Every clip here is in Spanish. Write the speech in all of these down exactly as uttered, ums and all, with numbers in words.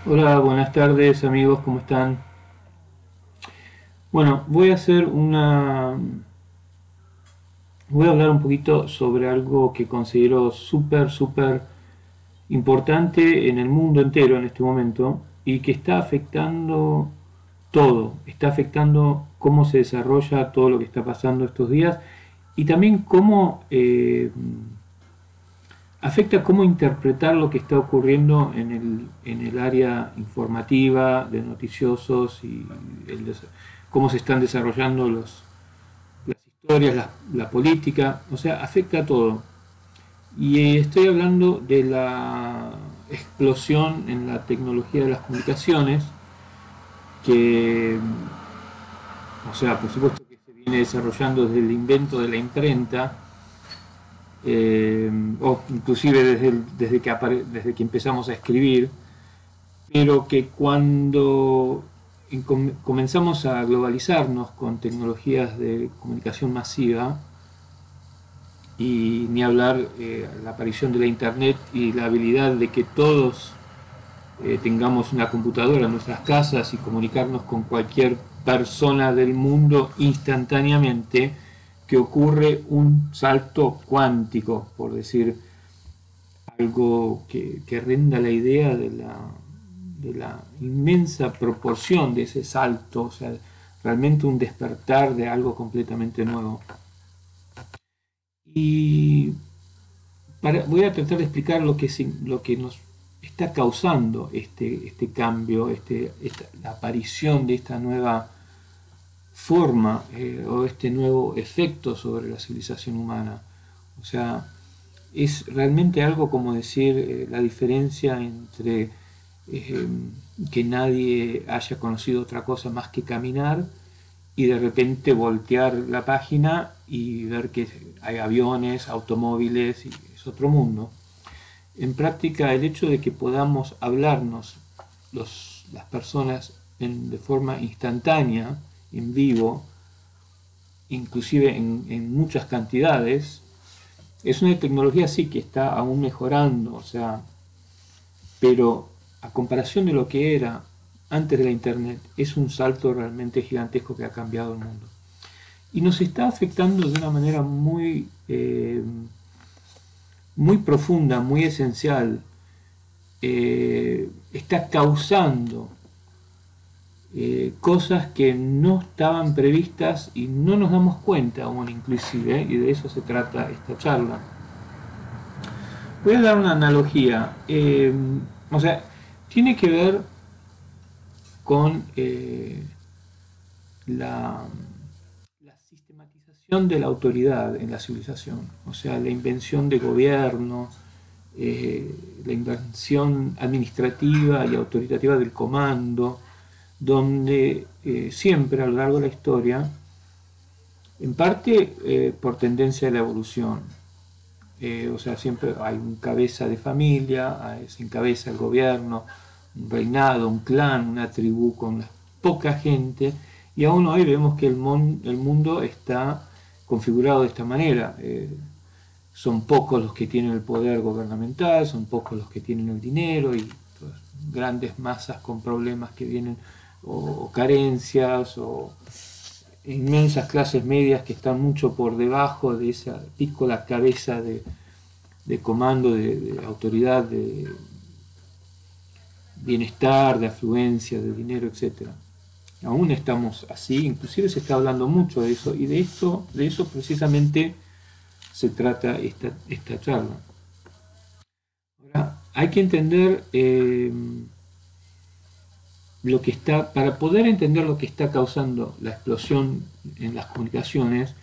Hola, buenas tardes amigos, ¿cómo están? Bueno, voy a hacer una... Voy a hablar un poquito sobre algo que considero súper, súper importante en el mundo entero en este momento y que está afectando todo, está afectando cómo se desarrolla todo lo que está pasando estos días y también cómo eh, afecta cómo interpretar lo que está ocurriendo en el, en el área informativa, de noticiosos y el, cómo se están desarrollando los, las historias, la, la, política, o sea, afecta a todo. Y estoy hablando de la explosión en la tecnología de las comunicaciones, que, o sea, por supuesto que se viene desarrollando desde el invento de la imprenta, eh, o inclusive desde, el, desde, que apare, desde que empezamos a escribir, pero que cuando comenzamos a globalizarnos con tecnologías de comunicación masiva, y ni hablar eh, la aparición de la internet y la habilidad de que todos eh, tengamos una computadora en nuestras casas y comunicarnos con cualquier persona del mundo instantáneamente, que ocurre un salto cuántico, por decir algo que, que renda la idea de la, de la inmensa proporción de ese salto, o sea, realmente un despertar de algo completamente nuevo. Y para, voy a tratar de explicar lo que, lo que nos está causando este, este cambio, este, esta, la aparición de esta nueva forma eh, o este nuevo efecto sobre la civilización humana. O sea, es realmente algo como decir eh, la diferencia entre eh, que nadie haya conocido otra cosa más que caminar y de repente voltear la página y ver que hay aviones, automóviles, y es otro mundo. En práctica, el hecho de que podamos hablarnos los, las personas en, de forma instantánea, en vivo, inclusive en, en muchas cantidades, es una tecnología sí que está aún mejorando, o sea, pero a comparación de lo que era antes de la Internet, es un salto realmente gigantesco que ha cambiado el mundo. Y nos está afectando de una manera muy, eh, muy profunda, muy esencial. Eh, está causando eh, cosas que no estaban previstas y no nos damos cuenta aún inclusive, y de eso se trata esta charla. Voy a dar una analogía, eh, o sea, tiene que ver con eh, la, la sistematización de la autoridad en la civilización, o sea, la invención de gobiernos, eh, la invención administrativa y autoritativa del comando, donde eh, siempre a lo largo de la historia, en parte eh, por tendencia de la evolución, eh, o sea, siempre hay un cabeza de familia, hay, se encabeza el gobierno, un reinado, un clan, una tribu con poca gente, y aún hoy vemos que el, mon, el mundo está configurado de esta manera. Eh, son pocos los que tienen el poder gubernamental, son pocos los que tienen el dinero y pues, grandes masas con problemas que vienen o, o carencias o inmensas clases medias que están mucho por debajo de esa pícola cabeza de, de comando, de, de, autoridad, de bienestar, de afluencia, de dinero, etcétera. Aún estamos así, inclusive se está hablando mucho de eso, y de esto, de eso precisamente se trata esta, esta charla. Ahora, hay que entender eh, lo que está, para poder entender lo que está causando la explosión en las comunicaciones,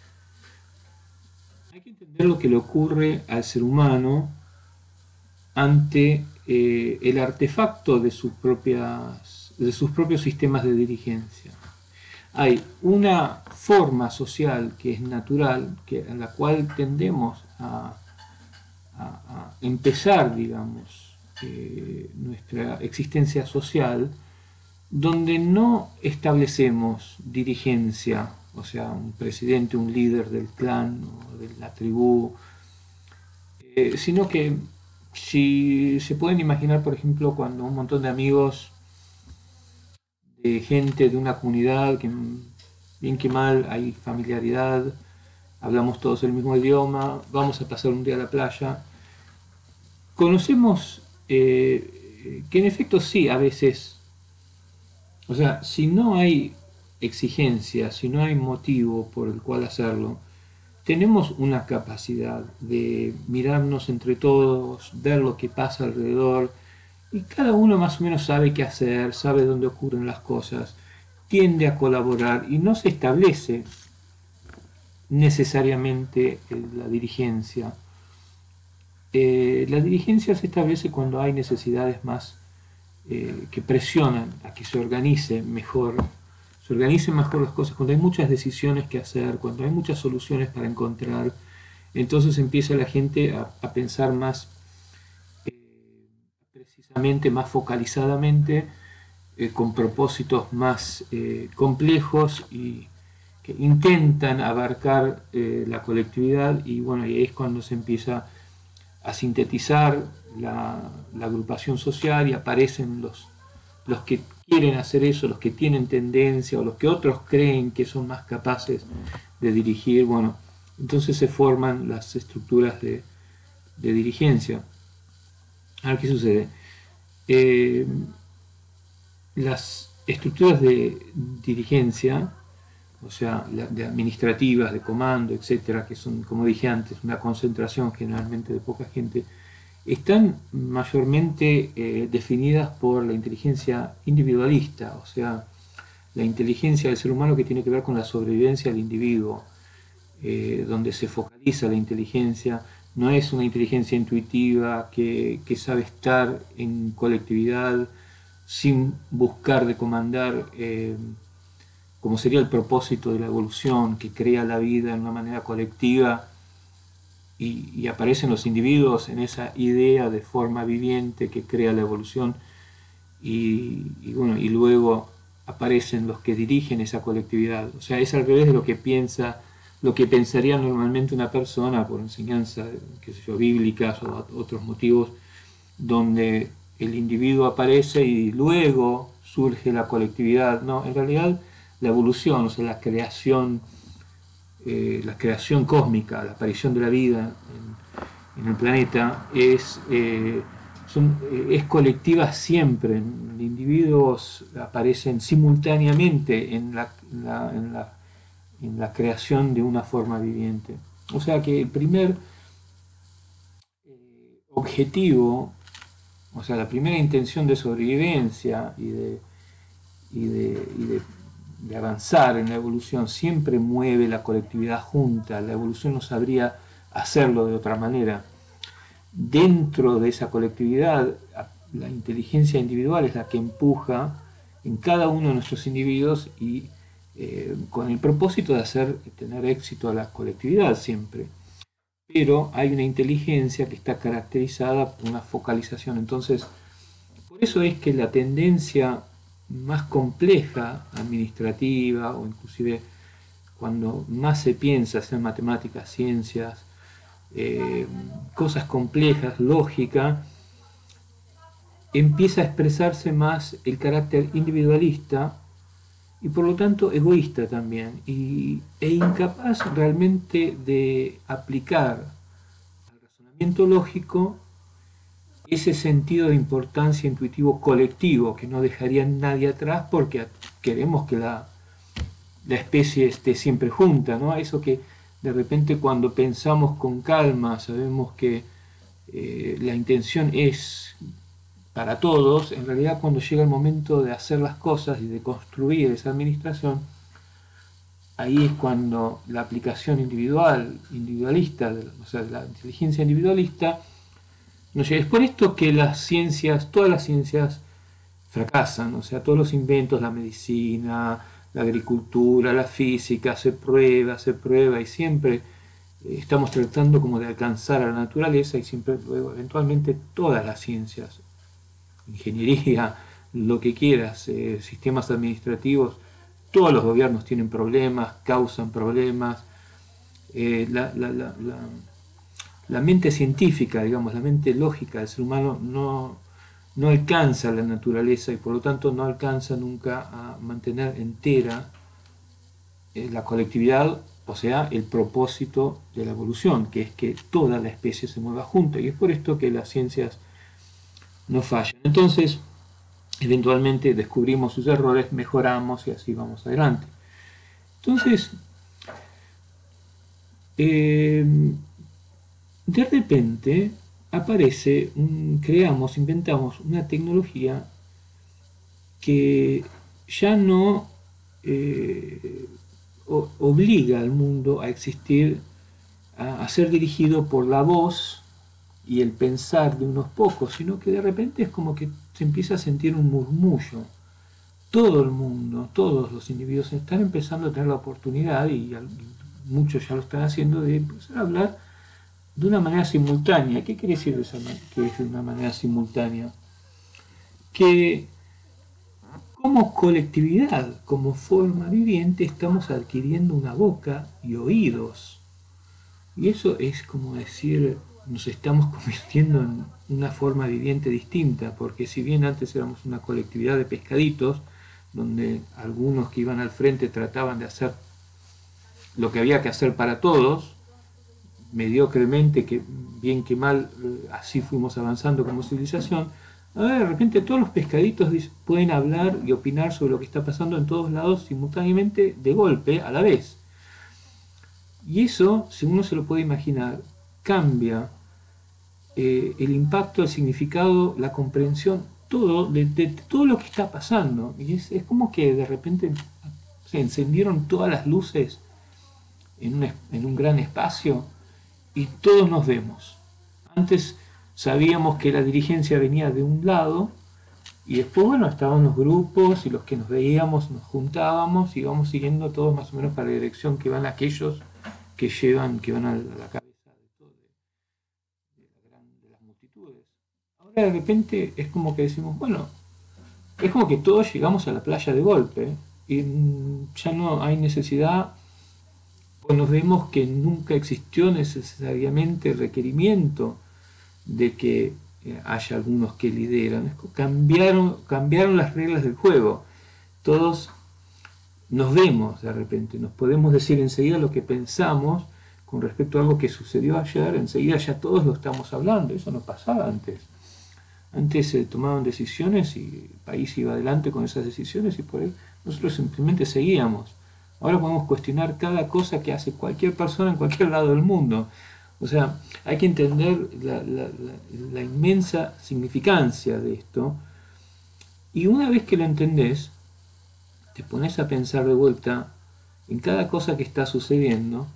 hay que entender lo que le ocurre al ser humano ante eh, el artefacto de sus, propias, de sus propios sistemas de dirigencia. Hay una forma social que es natural, que, en la cual tendemos a, a, a empezar, digamos, eh, nuestra existencia social, donde no establecemos dirigencia, o sea, un presidente, un líder del clan o de la tribu, eh, sino que si se pueden imaginar, por ejemplo, cuando un montón de amigos, de gente de una comunidad, que bien que mal hay familiaridad, hablamos todos el mismo idioma, vamos a pasar un día a la playa, conocemos eh, que en efecto sí, a veces, o sea, si no hay exigencia, si no hay motivo por el cual hacerlo, tenemos una capacidad de mirarnos entre todos, ver lo que pasa alrededor, y cada uno más o menos sabe qué hacer, sabe dónde ocurren las cosas, tiende a colaborar y no se establece necesariamente la dirigencia. Eh, la dirigencia se establece cuando hay necesidades más eh, que presionan a que se organice mejor, se organicen mejor las cosas, cuando hay muchas decisiones que hacer, cuando hay muchas soluciones para encontrar, entonces empieza la gente a, a pensar más eh, precisamente, más focalizadamente, eh, con propósitos más eh, complejos y que intentan abarcar eh, la colectividad, y bueno, y ahí es cuando se empieza a sintetizar la, la agrupación social y aparecen los, los que quieren hacer eso, los que tienen tendencia o los que otros creen que son más capaces de dirigir. Bueno, entonces se forman las estructuras de, de dirigencia. Ahora, ¿qué sucede? Eh, las estructuras de dirigencia, o sea, de administrativas, de comando, etcétera, que son, como dije antes, una concentración generalmente de poca gente, están mayormente eh, definidas por la inteligencia individualista, o sea, la inteligencia del ser humano que tiene que ver con la sobrevivencia del individuo, eh, donde se focaliza la inteligencia. No es una inteligencia intuitiva que, que sabe estar en colectividad sin buscar de comandar, eh, como sería el propósito de la evolución, que crea la vida de una manera colectiva, y, y aparecen los individuos en esa idea de forma viviente que crea la evolución, y, y, bueno, y luego aparecen los que dirigen esa colectividad. O sea, es al revés de lo que piensa, lo que pensaría normalmente una persona por enseñanza, qué sé yo, bíblicas o otros motivos, donde el individuo aparece y luego surge la colectividad. No, en realidad la evolución, o sea, la creación, eh, la creación cósmica, la aparición de la vida en, en el planeta es, eh, son, eh, es colectiva siempre. Los individuos aparecen simultáneamente en la, en la, en la, en la creación de una forma viviente. O sea que el primer eh, objetivo, o sea, la primera intención de sobrevivencia y de, y de, y de, de avanzar en la evolución siempre mueve la colectividad junta. La evolución no sabría hacerlo de otra manera. Dentro de esa colectividad, la inteligencia individual es la que empuja en cada uno de nuestros individuos, y eh, con el propósito de hacer tener éxito a la colectividad siempre. Pero hay una inteligencia que está caracterizada por una focalización. Entonces, por eso es que la tendencia más compleja, administrativa, o inclusive cuando más se piensa en matemáticas, ciencias, eh, cosas complejas, lógica, empieza a expresarse más el carácter individualista y por lo tanto egoísta también, y, e incapaz realmente de aplicar al razonamiento lógico ese sentido de importancia intuitivo colectivo que no dejaría a nadie atrás, porque queremos que la, la especie esté siempre junta, ¿no? Eso que de repente cuando pensamos con calma sabemos que eh, la intención es para todos, en realidad cuando llega el momento de hacer las cosas y de construir esa administración, ahí es cuando la aplicación individual, individualista, o sea, la inteligencia individualista, no sé, es por esto que las ciencias, todas las ciencias fracasan, o sea, todos los inventos, la medicina, la agricultura, la física, se prueba, se prueba y siempre eh, estamos tratando como de alcanzar a la naturaleza, y siempre luego eventualmente todas las ciencias, ingeniería, lo que quieras, eh, sistemas administrativos, todos los gobiernos tienen problemas, causan problemas, eh, la, la, la, la la mente científica, digamos, la mente lógica del ser humano no, no alcanza la naturaleza y por lo tanto no alcanza nunca a mantener entera eh, la colectividad, o sea, el propósito de la evolución, que es que toda la especie se mueva junta. Y es por esto que las ciencias no fallan. Entonces, eventualmente descubrimos sus errores, mejoramos y así vamos adelante. Entonces, eh, de repente aparece, un, creamos, inventamos una tecnología que ya no eh, o, obliga al mundo a existir, a, a ser dirigido por la voz y el pensar de unos pocos, sino que de repente es como que se empieza a sentir un murmullo. Todo el mundo, todos los individuos están empezando a tener la oportunidad, y muchos ya lo están haciendo, de empezar a hablar de una manera simultánea. ¿Qué quiere decir eso, que es de una manera simultánea? Que como colectividad, como forma viviente, estamos adquiriendo una boca y oídos. Y eso es como decir, nos estamos convirtiendo en una forma viviente distinta, porque si bien antes éramos una colectividad de pescaditos, donde algunos que iban al frente trataban de hacer lo que había que hacer para todos, mediocremente, que bien que mal, así fuimos avanzando como civilización. Ahora de repente todos los pescaditos pueden hablar y opinar sobre lo que está pasando en todos lados simultáneamente, de golpe, a la vez. Y eso, si uno se lo puede imaginar, cambia eh, el impacto, el significado, la comprensión, todo, de, de, de todo lo que está pasando. Y es, es como que de repente se encendieron todas las luces en un, en un gran espacio y todos nos vemos. Antes sabíamos que la dirigencia venía de un lado y después, bueno, estaban los grupos y los que nos veíamos, nos juntábamos y íbamos siguiendo todos más o menos para la dirección que van aquellos que llevan, que van a la cabeza de, todo, de, de, la gran, de las multitudes. Ahora de repente es como que decimos, bueno, es como que todos llegamos a la playa de golpe y ya no hay necesidad, pues nos vemos que nunca existió necesariamente el requerimiento de que haya algunos que lideran. Cambiaron, cambiaron las reglas del juego. Todos nos vemos de repente, nos podemos decir enseguida lo que pensamos con respecto a algo que sucedió ayer, enseguida ya todos lo estamos hablando. Eso no pasaba antes. Antes se tomaban decisiones y el país iba adelante con esas decisiones y por ahí nosotros simplemente seguíamos. Ahora podemos cuestionar cada cosa que hace cualquier persona en cualquier lado del mundo. O sea, hay que entender la, la, la, la inmensa significancia de esto. Y una vez que lo entendés, te pones a pensar de vuelta en cada cosa que está sucediendo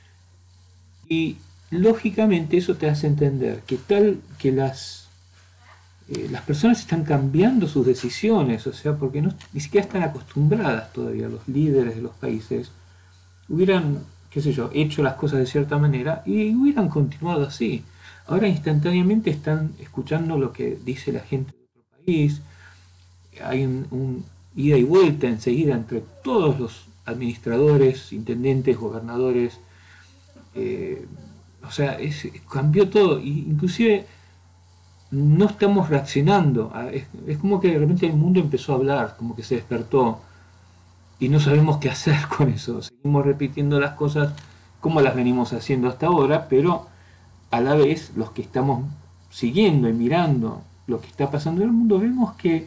y lógicamente eso te hace entender que tal que las, eh, las personas están cambiando sus decisiones, o sea, porque no, ni siquiera están acostumbradas todavía los líderes de los países, hubieran, qué sé yo, hecho las cosas de cierta manera y hubieran continuado así. Ahora instantáneamente están escuchando lo que dice la gente de otro país, hay un, un ida y vuelta enseguida entre todos los administradores, intendentes, gobernadores, eh, o sea, es, cambió todo, y inclusive no estamos reaccionando, a, es, es como que de repente el mundo empezó a hablar, como que se despertó, y no sabemos qué hacer con eso, seguimos repitiendo las cosas como las venimos haciendo hasta ahora, pero a la vez los que estamos siguiendo y mirando lo que está pasando en el mundo, vemos que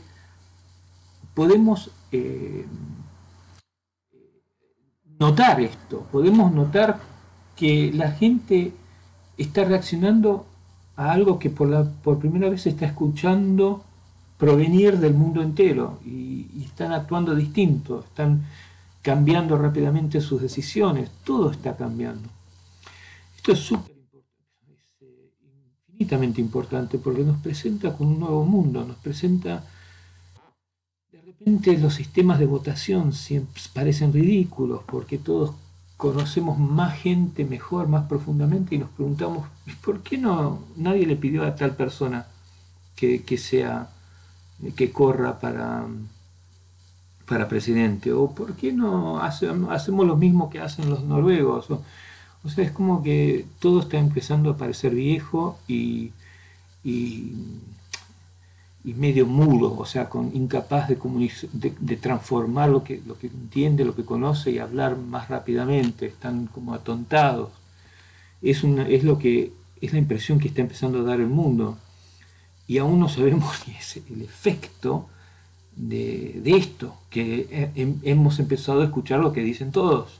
podemos eh, notar esto, podemos notar que la gente está reaccionando a algo que por, la, por primera vez se está escuchando provenir del mundo entero y, y están actuando distinto, están cambiando rápidamente sus decisiones, todo está cambiando. Esto es súper importante, es eh, infinitamente importante porque nos presenta con un nuevo mundo, nos presenta. De repente los sistemas de votación siempre parecen ridículos porque todos conocemos más gente mejor, más profundamente y nos preguntamos, ¿por qué no nadie le pidió a tal persona que, que sea, que corra para, para presidente? ¿O por qué no hace, hacemos lo mismo que hacen los noruegos? O, O sea, es como que todo está empezando a parecer viejo y, y, y medio mudo, o sea, con, incapaz de, de, de transformar lo que, lo que entiende, lo que conoce y hablar más rápidamente, están como atontados. Es, una, es, lo que, es la impresión que está empezando a dar el mundo. Y aún no sabemos ni ese, el efecto de, de esto, que he, hemos empezado a escuchar lo que dicen todos.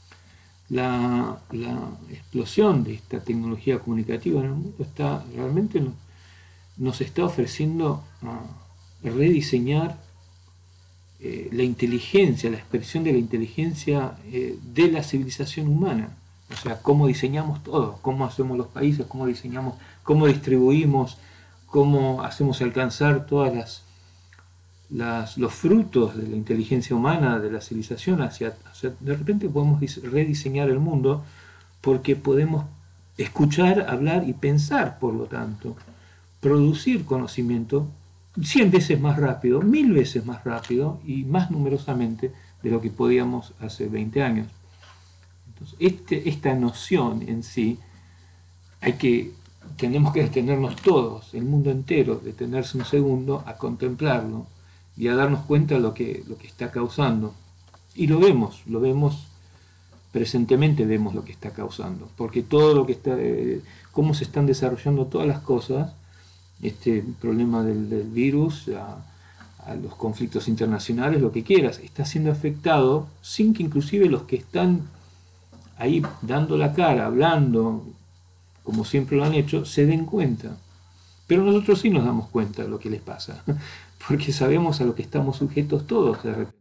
La, la, explosión de esta tecnología comunicativa en el mundo está realmente nos, nos está ofreciendo a rediseñar eh, la inteligencia, la expresión de la inteligencia eh, de la civilización humana. O sea, cómo diseñamos todo, cómo hacemos los países, cómo diseñamos, cómo distribuimos, cómo hacemos alcanzar todas las, las los frutos de la inteligencia humana, de la civilización hacia, hacia de repente podemos rediseñar el mundo porque podemos escuchar, hablar y pensar, por lo tanto, producir conocimiento cien veces más rápido, mil veces más rápido y más numerosamente de lo que podíamos hace veinte años. Entonces, este, esta noción en sí, hay que, tenemos que detenernos todos, el mundo entero, detenerse un segundo a contemplarlo y a darnos cuenta de lo que, lo que está causando. Y lo vemos, lo vemos presentemente, vemos lo que está causando, porque todo lo que está, eh, cómo se están desarrollando todas las cosas, este problema del, del virus, a, a los conflictos internacionales, lo que quieras, está siendo afectado sin que inclusive los que están ahí dando la cara, hablando, como siempre lo han hecho, se den cuenta. Pero nosotros sí nos damos cuenta de lo que les pasa, porque sabemos a lo que estamos sujetos todos de repente.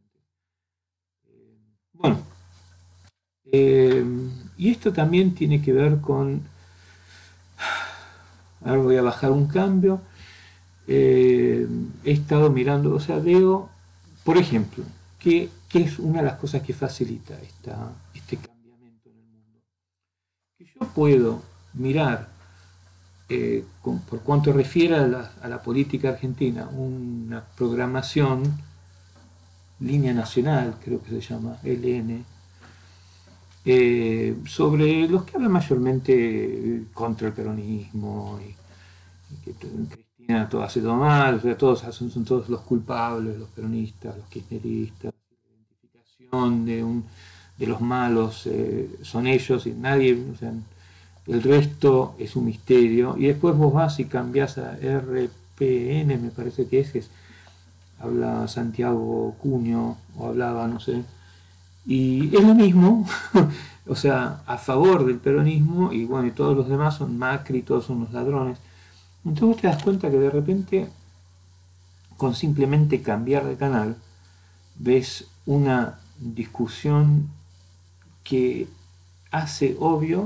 Bueno, eh, y esto también tiene que ver con... Ahora voy a bajar un cambio. Eh, he estado mirando, o sea, veo, por ejemplo, que, que es una de las cosas que facilita esta, este cambiamiento en el mundo. Que yo puedo mirar, eh, con, por cuanto refiere a la, a la política argentina, una programación, línea nacional, creo que se llama, L N, eh, sobre los que hablan mayormente contra el peronismo y, y que Cristina todo hace todo mal, o sea, todos son, son todos los culpables, los peronistas, los kirchneristas, la identificación de, un, de los malos eh, son ellos y nadie, o sea, el resto es un misterio. Y después vos vas y cambiás a R P N, me parece que es, que es habla Santiago Cuño, o hablaba, no sé, y es lo mismo, o sea, a favor del peronismo, y bueno, y todos los demás son Macri, todos son los ladrones. Entonces vos te das cuenta que de repente, con simplemente cambiar de canal, ves una discusión que hace obvio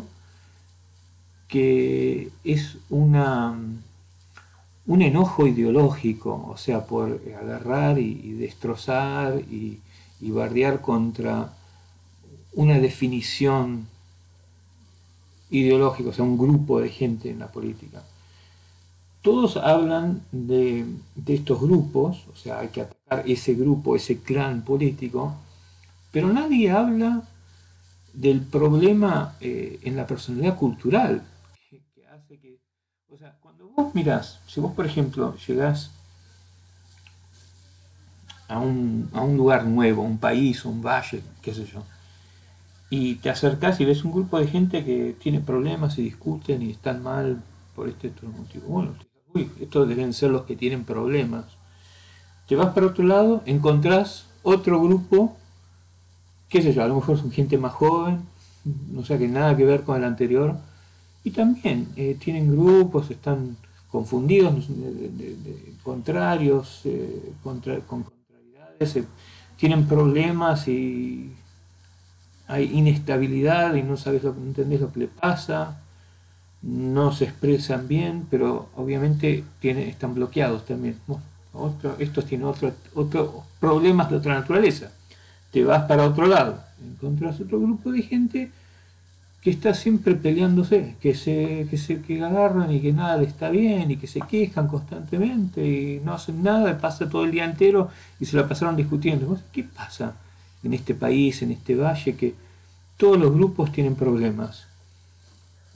que es una, un enojo ideológico, o sea, por agarrar y, y destrozar y, y bardear contra una definición ideológica, o sea, un grupo de gente en la política. Todos hablan de, de estos grupos, o sea, hay que atacar ese grupo, ese clan político, pero nadie habla del problema eh, en la personalidad cultural, que, que hace que, o sea, cuando vos mirás, si vos por ejemplo llegás a un, a un lugar nuevo, un país, un valle, qué sé yo, y te acercás y ves un grupo de gente que tiene problemas y discuten y están mal por este otro motivo. Bueno, uy, estos deben ser los que tienen problemas. Te vas para otro lado, encontrás otro grupo, qué sé yo, a lo mejor son gente más joven, no sé, que nada que ver con el anterior, y también eh, tienen grupos, están confundidos, de, de, de, contrarios, eh, contra, con contrariedades, eh, tienen problemas y hay inestabilidad y no sabes lo que no entendés lo que le pasa, no se expresan bien, pero obviamente tienen, están bloqueados también. Otro, estos tienen otros otro problemas de otra naturaleza. Te vas para otro lado, encontrás otro grupo de gente que está siempre peleándose, que se, que se que agarran y que nada les está bien y que se quejan constantemente y no hacen nada, y pasa todo el día entero y se la pasaron discutiendo. ¿Qué pasa en este país, en este valle, que todos los grupos tienen problemas?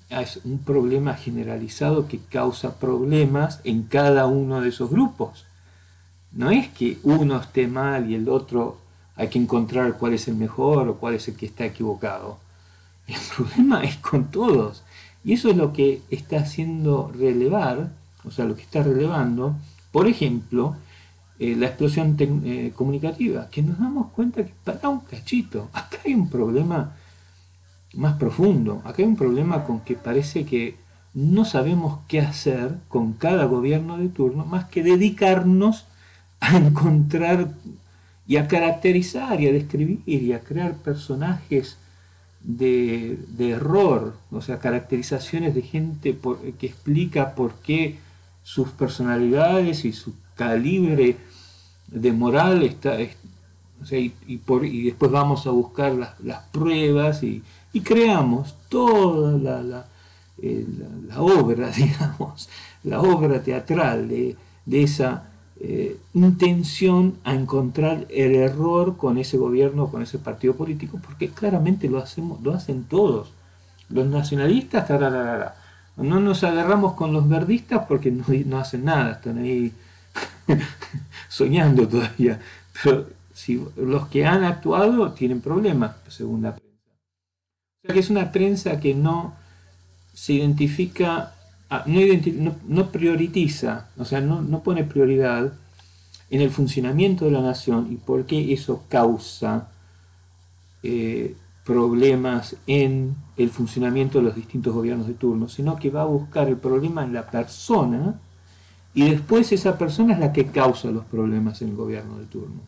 es un problema generalizado que causa problemas en cada uno de esos grupos. No es que uno esté mal y el otro hay que encontrar cuál es el mejor o cuál es el que está equivocado. El problema es con todos. Y eso es lo que está haciendo relevar, o sea, lo que está relevando, por ejemplo, eh, la explosión eh, comunicativa, que nos damos cuenta que para un cachito, acá hay un problema más profundo, acá hay un problema con que parece que no sabemos qué hacer con cada gobierno de turno más que dedicarnos a encontrar y a caracterizar y a describir y a crear personajes de, de error, o sea, caracterizaciones de gente por, que explica por qué sus personalidades y su calibre de moral está, es, o sea, y, y, por, y después vamos a buscar las, las pruebas y, y creamos toda la, la, eh, la, la obra, digamos, la obra teatral de, de esa eh, intención a encontrar el error con ese gobierno, con ese partido político, porque claramente lo hacemos, lo hacen todos. Los nacionalistas, tararara. No nos agarramos con los verdistas porque no, no hacen nada, están ahí soñando todavía. Pero si los que han actuado tienen problemas, según la prensa. O sea que es una prensa que no se identifica, no, identif no, no prioritiza, o sea, no, no pone prioridad en el funcionamiento de la nación y por qué eso causa eh, problemas en el funcionamiento de los distintos gobiernos de turno, sino que va a buscar el problema en la persona y después esa persona es la que causa los problemas en el gobierno de turno.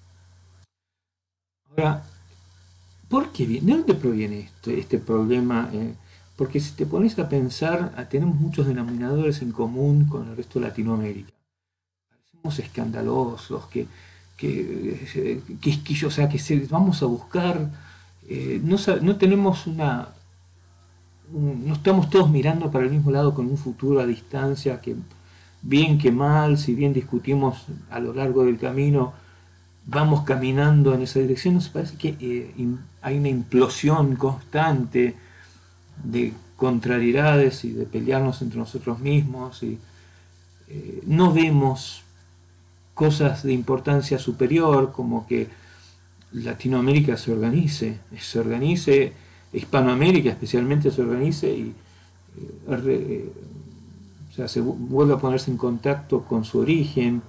Ahora, ¿por qué viene? ¿De dónde proviene este, este problema? Eh, porque si te pones a pensar, tenemos muchos denominadores en común con el resto de Latinoamérica. Parecemos escandalosos, que, que, que, que o sea, que se, vamos a buscar, eh, no, no tenemos una, un, no estamos todos mirando para el mismo lado con un futuro a distancia, que bien que mal, si bien discutimos a lo largo del camino, vamos caminando en esa dirección. Nos parece que eh, hay una implosión constante de contrariedades y de pelearnos entre nosotros mismos y eh, no vemos cosas de importancia superior como que Latinoamérica se organice, se organice, Hispanoamérica especialmente se organice y eh, eh, o sea, se vuelve a ponerse en contacto con su origen.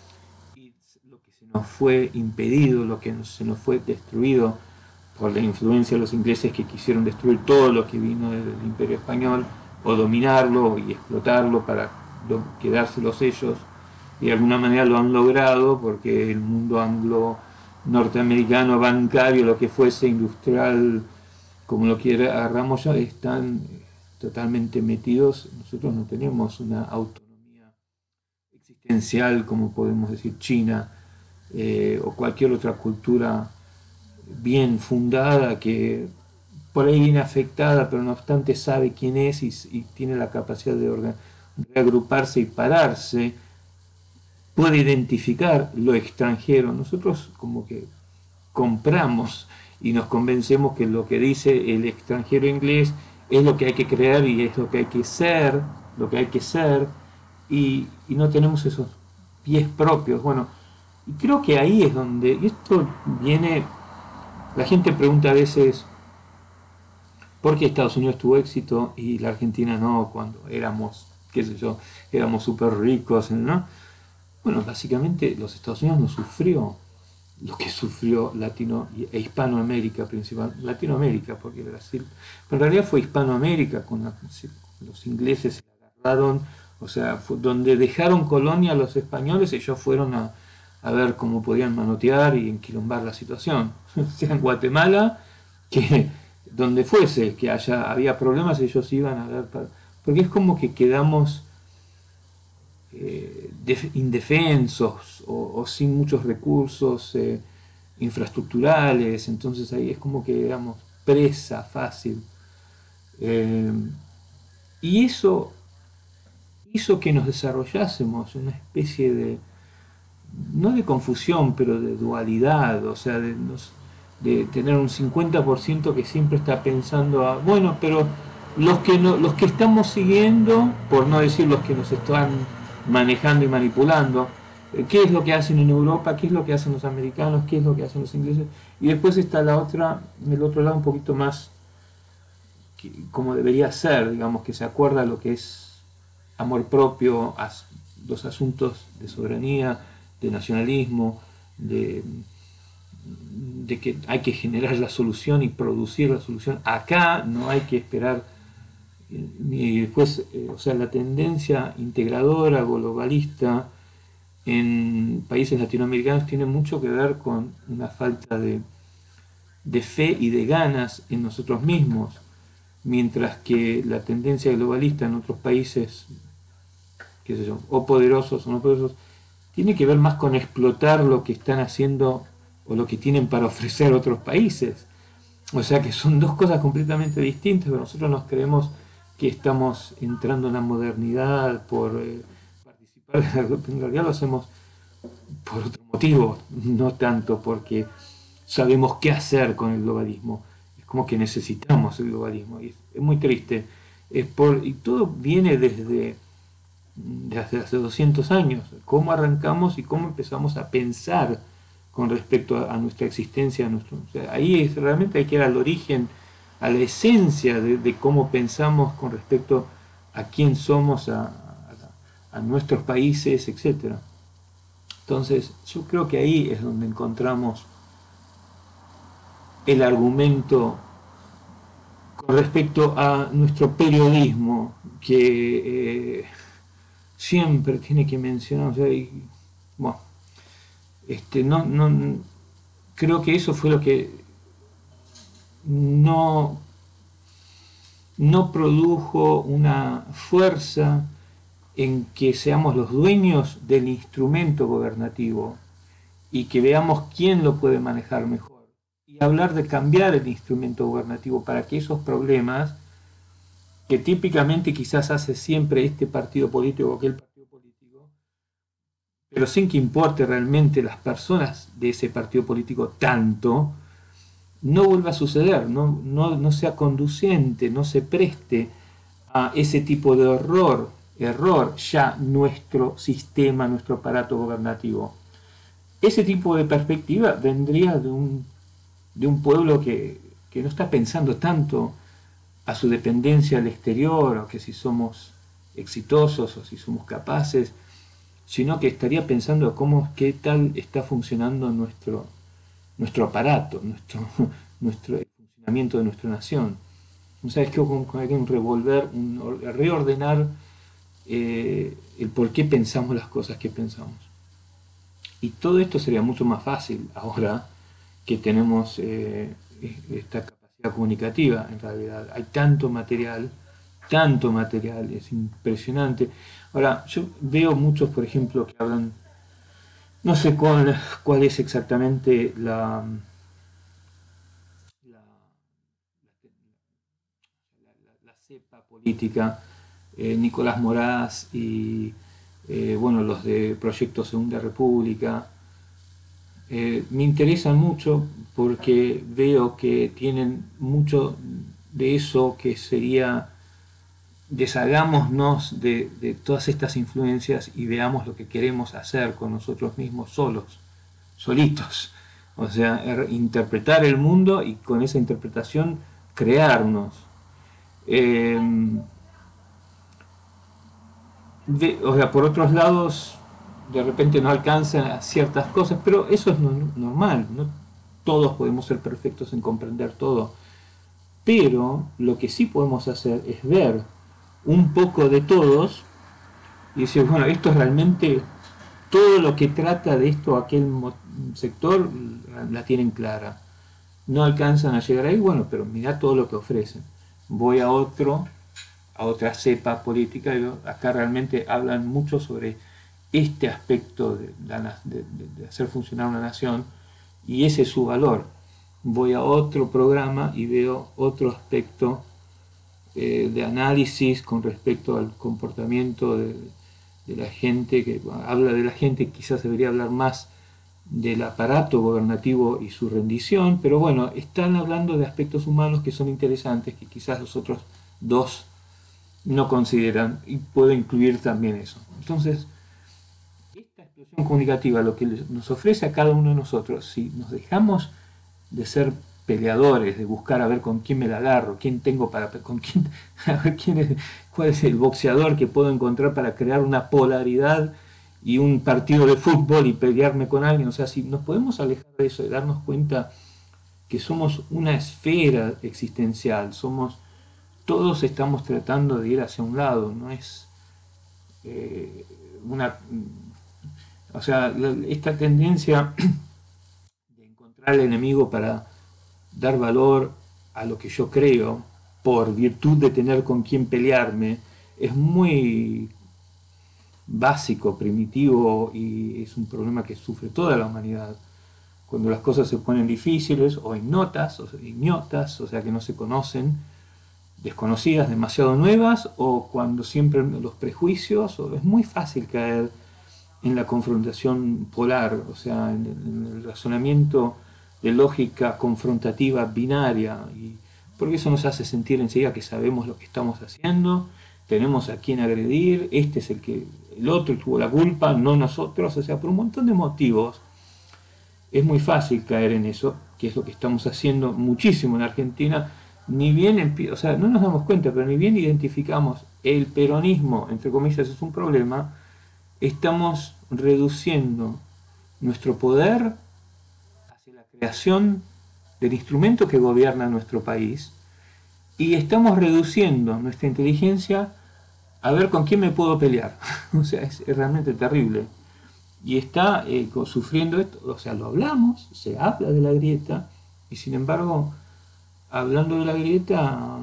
Nos fue impedido, lo que se nos fue destruido por la influencia de los ingleses que quisieron destruir todo lo que vino del Imperio Español o dominarlo y explotarlo para quedárselos ellos, y de alguna manera lo han logrado porque el mundo anglo norteamericano, bancario, lo que fuese, industrial, como lo quiera agarramos ya, están totalmente metidos. Nosotros no tenemos una autonomía existencial como podemos decir China, Eh, o cualquier otra cultura bien fundada que por ahí viene afectada, pero no obstante sabe quién es y, y tiene la capacidad de reagruparse y pararse, puede identificar lo extranjero. Nosotros como que compramos y nos convencemos que lo que dice el extranjero inglés es lo que hay que creer y es lo que hay que ser, lo que hay que ser, y, y no tenemos esos pies propios. Bueno, y creo que ahí es donde, y esto viene, la gente pregunta a veces, ¿por qué Estados Unidos tuvo éxito y la Argentina no, cuando éramos, qué sé yo, éramos súper ricos, ¿no? Bueno, básicamente los Estados Unidos no sufrió lo que sufrió Latino e Hispanoamérica principal, Latinoamérica, porque Brasil, pero en realidad fue Hispanoamérica, con, la, con los ingleses se agarraron, o sea, fue donde dejaron colonia a los españoles, ellos fueron a a ver cómo podían manotear y enquilombar la situación. Sea en Guatemala, que donde fuese, que haya, había problemas, ellos iban a ver, para, porque es como que quedamos eh, indefensos o, o sin muchos recursos eh, infraestructurales, entonces ahí es como que éramos presa fácil. Eh, y eso hizo que nos desarrollásemos una especie de, no de confusión, pero de dualidad, o sea, de, de tener un cincuenta por ciento que siempre está pensando, a, bueno, pero Los que, no, los que estamos siguiendo, por no decir los que nos están manejando y manipulando, eh, qué es lo que hacen en Europa, qué es lo que hacen los americanos, qué es lo que hacen los ingleses, y después está la otra, el otro lado un poquito más que, como debería ser, digamos, que se acuerda lo que es amor propio, as, los asuntos de soberanía, de nacionalismo, de, de que hay que generar la solución y producir la solución. Acá no hay que esperar y después, eh, o sea, la tendencia integradora, globalista en países latinoamericanos tiene mucho que ver con una falta de, de fe y de ganas en nosotros mismos, mientras que la tendencia globalista en otros países, qué sé yo, o poderosos o no poderosos, tiene que ver más con explotar lo que están haciendo o lo que tienen para ofrecer otros países. O sea que son dos cosas completamente distintas, pero nosotros nos creemos que estamos entrando en la modernidad por eh, participar, en realidad lo hacemos por otro motivo, no tanto porque sabemos qué hacer con el globalismo. Es como que necesitamos el globalismo y es, es muy triste. Es por, y todo viene desde, desde hace doscientos años, cómo arrancamos y cómo empezamos a pensar con respecto a, a nuestra existencia. A nuestro, o sea, ahí es, realmente hay que ir al origen, a la esencia de, de cómo pensamos con respecto a quién somos, a, a, a nuestros países, etcétera. Entonces, yo creo que ahí es donde encontramos el argumento con respecto a nuestro periodismo, que eh, siempre tiene que mencionar, o sea, y, bueno, este, no, no, creo que eso fue lo que no, no produjo una fuerza en que seamos los dueños del instrumento gobernativo y que veamos quién lo puede manejar mejor. Y hablar de cambiar el instrumento gubernativo para que esos problemas que típicamente quizás hace siempre este partido político o aquel partido político, pero sin que importe realmente las personas de ese partido político tanto, no vuelva a suceder, no, no, no sea conducente, no se preste a ese tipo de horror, error ya nuestro sistema, nuestro aparato gobernativo. Ese tipo de perspectiva vendría de un, de un pueblo que, que no está pensando tanto a su dependencia al exterior, o que si somos exitosos o si somos capaces, sino que estaría pensando cómo, qué tal está funcionando nuestro, nuestro aparato, nuestro, nuestro el funcionamiento de nuestra nación. O sea, es que hay que un revolver, un, reordenar eh, el por qué pensamos las cosas que pensamos. Y todo esto sería mucho más fácil ahora que tenemos eh, esta capacidad comunicativa, en realidad. Hay tanto material, tanto material, es impresionante. Ahora, yo veo muchos, por ejemplo, que hablan, no sé cuál, cuál es exactamente la, la, la, la cepa política, eh, Nicolás Moraz y, eh, bueno, los de Proyecto Segunda República. Eh, me interesan mucho porque veo que tienen mucho de eso que sería deshagámonos de, de todas estas influencias y veamos lo que queremos hacer con nosotros mismos solos, solitos. O sea, er, interpretar el mundo y con esa interpretación crearnos. Eh, de, o sea, por otros lados, de repente no alcanzan a ciertas cosas, pero eso es no, normal, no todos podemos ser perfectos en comprender todo. Pero lo que sí podemos hacer es ver un poco de todos y decir, bueno, esto es realmente todo lo que trata de esto aquel sector, la tienen clara. No alcanzan a llegar ahí, bueno, pero mira todo lo que ofrecen. Voy a otro, a otra cepa política, y acá realmente hablan mucho sobre este aspecto de, de, de hacer funcionar una nación y ese es su valor. Voy a otro programa y veo otro aspecto eh, de análisis con respecto al comportamiento de, de la gente, que bueno, habla de la gente, quizás debería hablar más del aparato gobernativo y su rendición, pero bueno, están hablando de aspectos humanos que son interesantes, que quizás los otros dos no consideran, y puedo incluir también eso. Entonces, esta explosión comunicativa, lo que nos ofrece a cada uno de nosotros, si nos dejamos de ser peleadores, de buscar a ver con quién me la agarro, quién tengo para, con quién, a ver quién es, cuál es el boxeador que puedo encontrar para crear una polaridad y un partido de fútbol y pelearme con alguien. O sea, si nos podemos alejar de eso y darnos cuenta que somos una esfera existencial, somos, todos estamos tratando de ir hacia un lado, no es eh, una, o sea, esta tendencia de encontrar el enemigo para dar valor a lo que yo creo, por virtud de tener con quién pelearme, es muy básico, primitivo, y es un problema que sufre toda la humanidad. Cuando las cosas se ponen difíciles o ignotas, o ignotas, o sea que no se conocen, desconocidas, demasiado nuevas, o cuando siempre los prejuicios, o es muy fácil caer en la confrontación polar, o sea, en el, en el razonamiento de lógica confrontativa binaria, y porque eso nos hace sentir enseguida que sabemos lo que estamos haciendo, tenemos a quién agredir, este es el que, el otro tuvo la culpa, no nosotros, o sea, por un montón de motivos es muy fácil caer en eso, que es lo que estamos haciendo muchísimo en Argentina, ni bien, o sea, no nos damos cuenta, pero ni bien identificamos el peronismo, entre comillas, es un problema, estamos reduciendo nuestro poder hacia la creación del instrumento que gobierna nuestro país y estamos reduciendo nuestra inteligencia a ver con quién me puedo pelear. O sea, es, es realmente terrible. Y está eh, sufriendo esto, o sea, lo hablamos, se habla de la grieta, y sin embargo, hablando de la grieta,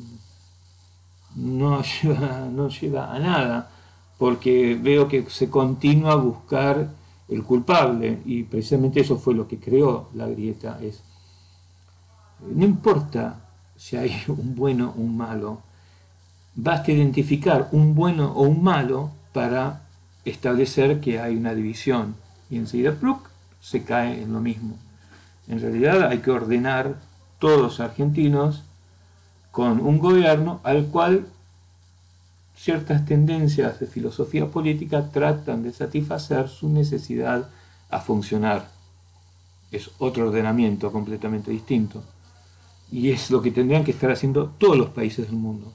no lleva, no lleva a nada, porque veo que se continúa a buscar el culpable, y precisamente eso fue lo que creó la grieta. Es, no importa si hay un bueno o un malo, basta identificar un bueno o un malo para establecer que hay una división, y enseguida ¡pluc! Se cae en lo mismo. En realidad hay que ordenar todos los argentinos con un gobierno al cual ciertas tendencias de filosofía política tratan de satisfacer su necesidad a funcionar. Es otro ordenamiento completamente distinto. Y es lo que tendrían que estar haciendo todos los países del mundo.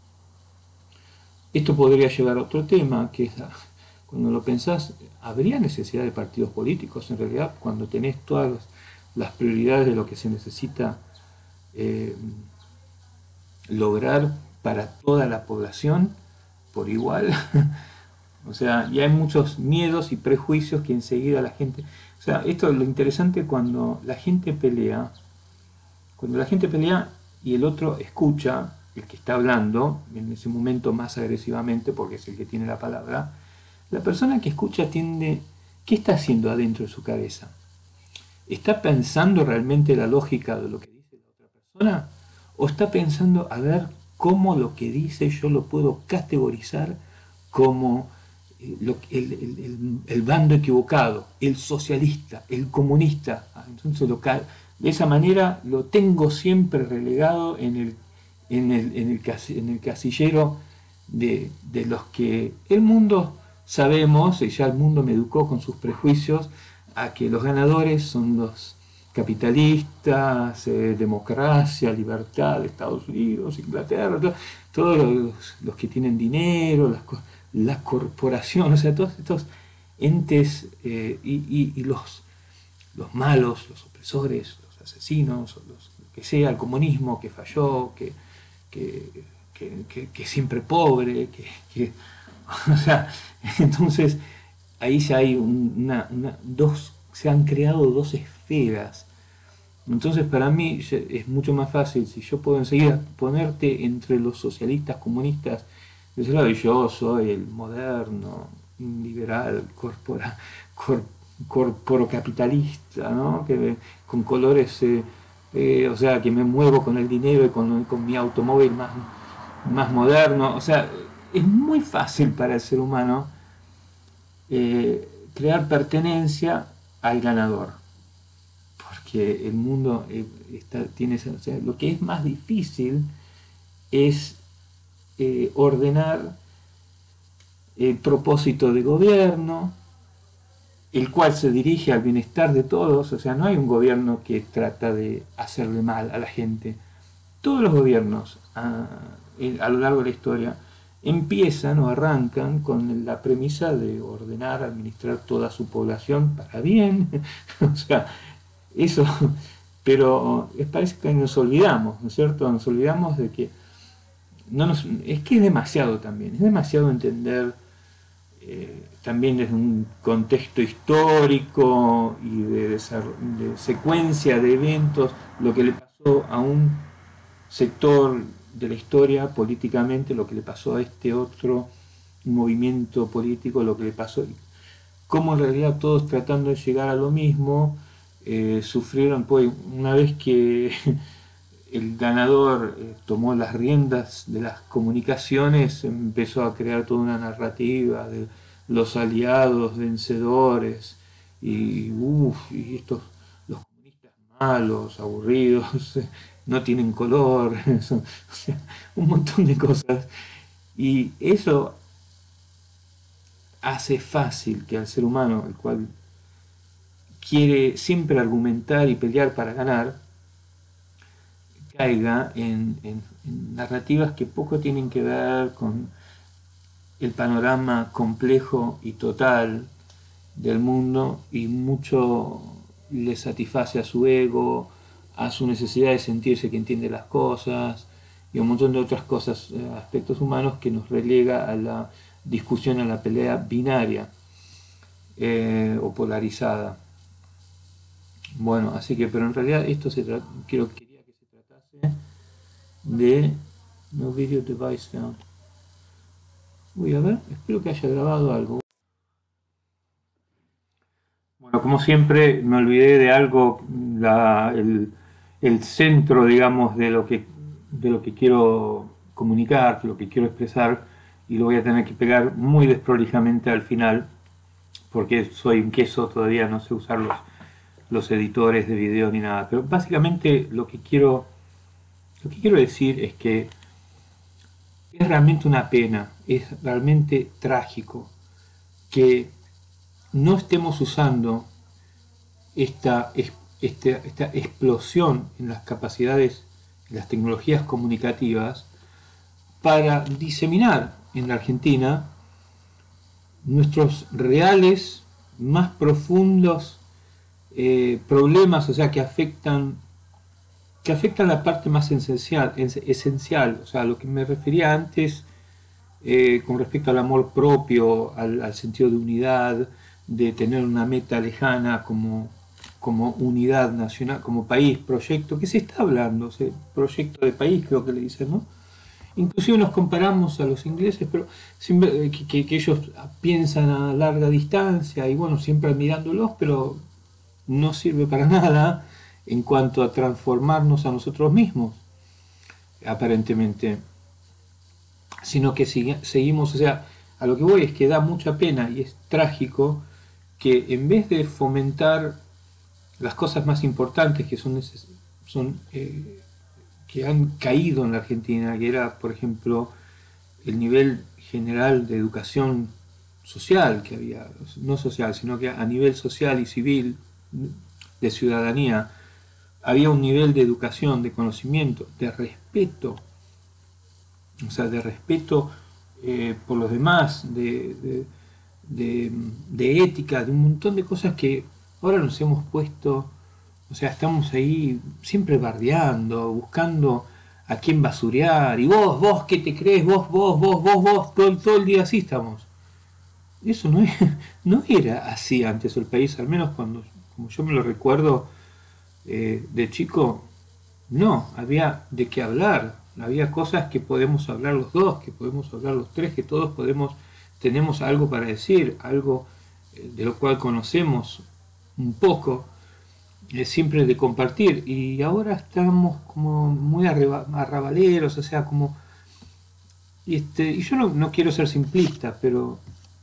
Esto podría llevar a otro tema, que es, cuando lo pensás, ¿habría necesidad de partidos políticos en realidad cuando tenés todas las, las prioridades de lo que se necesita eh, lograr para toda la población por igual? O sea, y hay muchos miedos y prejuicios que enseguida la gente... O sea, esto es lo interesante cuando la gente pelea, cuando la gente pelea y el otro escucha, el que está hablando, en ese momento más agresivamente, porque es el que tiene la palabra, la persona que escucha tiende... ¿Qué está haciendo adentro de su cabeza? ¿Está pensando realmente la lógica de lo que dice la otra persona? ¿O está pensando a ver cómo lo que dice yo lo puedo categorizar como el, el, el, el bando equivocado, el socialista, el comunista? Entonces lo, de esa manera lo tengo siempre relegado en el, en el, en el, en el casillero de, de los que el mundo sabemos, y ya el mundo me educó con sus prejuicios, a que los ganadores son los capitalistas, eh, democracia, libertad, Estados Unidos, Inglaterra, todo, todos los, los que tienen dinero, las, las corporaciones, o sea, todos estos entes eh, y, y, y los, los malos, los opresores, los asesinos, los, que sea el comunismo que falló, que, que, que, que, que siempre pobre, que, que o sea, entonces ahí ya hay una, una, dos, se han creado dos esferas. Entonces para mí es mucho más fácil, si yo puedo enseguida ponerte entre los socialistas, comunistas, decir, y yo soy el moderno, liberal, corpora, cor, corporocapitalista, ¿no? Que, con colores, eh, eh, o sea, que me muevo con el dinero y con, con mi automóvil más, más moderno. O sea, es muy fácil para el ser humano eh, crear pertenencia al ganador, porque el mundo eh, está, tiene, o sea, lo que es más difícil es eh, ordenar el propósito de gobierno, el cual se dirige al bienestar de todos. O sea, no hay un gobierno que trata de hacerle mal a la gente. Todos los gobiernos a, a lo largo de la historia empiezan o arrancan con la premisa de ordenar, administrar toda su población para bien. O sea, eso, pero parece que nos olvidamos, ¿no es cierto? Nos olvidamos de que no nos, es que es demasiado también, es demasiado entender eh, también desde un contexto histórico y de, de secuencia de eventos, lo que le pasó a un sector de la historia políticamente, lo que le pasó a este otro movimiento político, lo que le pasó, cómo en realidad todos tratando de llegar a lo mismo, eh, sufrieron, pues una vez que el ganador eh, tomó las riendas de las comunicaciones, empezó a crear toda una narrativa de los aliados vencedores y, uf, y estos, los comunistas malos, aburridos, no tienen color, son, o sea, un montón de cosas. Y eso hace fácil que al ser humano, el cual quiere siempre argumentar y pelear para ganar, caiga en, en, en narrativas que poco tienen que ver con el panorama complejo y total del mundo, y mucho le satisface a su ego, a su necesidad de sentirse que entiende las cosas y un montón de otras cosas, aspectos humanos, que nos relega a la discusión, a la pelea binaria eh, o polarizada. Bueno, así que, pero en realidad esto se trata, quiero, quería que se tratase de no video device found. Voy a ver, espero que haya grabado algo. Bueno, como siempre, me olvidé de algo, la, el, el centro, digamos, de lo que de lo que quiero comunicar, de lo que quiero expresar, y lo voy a tener que pegar muy desprolijamente al final, porque soy un queso, todavía no sé usar los, los editores de video ni nada. Pero básicamente lo que quiero lo que quiero decir es que es realmente una pena, es realmente trágico que no estemos usando esta, esta, esta explosión en las capacidades, en las tecnologías comunicativas, para diseminar en la Argentina nuestros reales, más profundos eh, problemas, o sea, que afectan que afectan la parte más esencial, esencial, o sea, a lo que me refería antes eh, con respecto al amor propio, al, al sentido de unidad, de tener una meta lejana como, como unidad nacional, como país, proyecto, que se está hablando, o sea, proyecto de país creo que le dicen, ¿no? Inclusive nos comparamos a los ingleses, pero siempre, que, que, que ellos piensan a larga distancia y bueno, siempre admirándolos, pero no sirve para nada en cuanto a transformarnos a nosotros mismos, aparentemente, sino que sigue, seguimos, o sea, a lo que voy es que da mucha pena y es trágico que en vez de fomentar las cosas más importantes que son, son eh, que han caído en la Argentina, que era, por ejemplo, el nivel general de educación social que había, no social, sino que a nivel social y civil, de ciudadanía, había un nivel de educación, de conocimiento, de respeto, o sea, de respeto eh, por los demás, de, de, de, de ética, de un montón de cosas que ahora nos hemos puesto, o sea, estamos ahí siempre bardeando, buscando a quién basurear, y vos, vos, ¿qué te crees? Vos, vos, vos, vos, vos, todo, todo el día así estamos. Eso no, no era así antes el país, al menos cuando, como yo me lo recuerdo eh, de chico, no, había de qué hablar, había cosas que podemos hablar los dos, que podemos hablar los tres, que todos podemos, tenemos algo para decir, algo eh, de lo cual conocemos un poco, eh, siempre de compartir, y ahora estamos como muy arrabaleros, o sea, como, este, y yo no, no quiero ser simplista, pero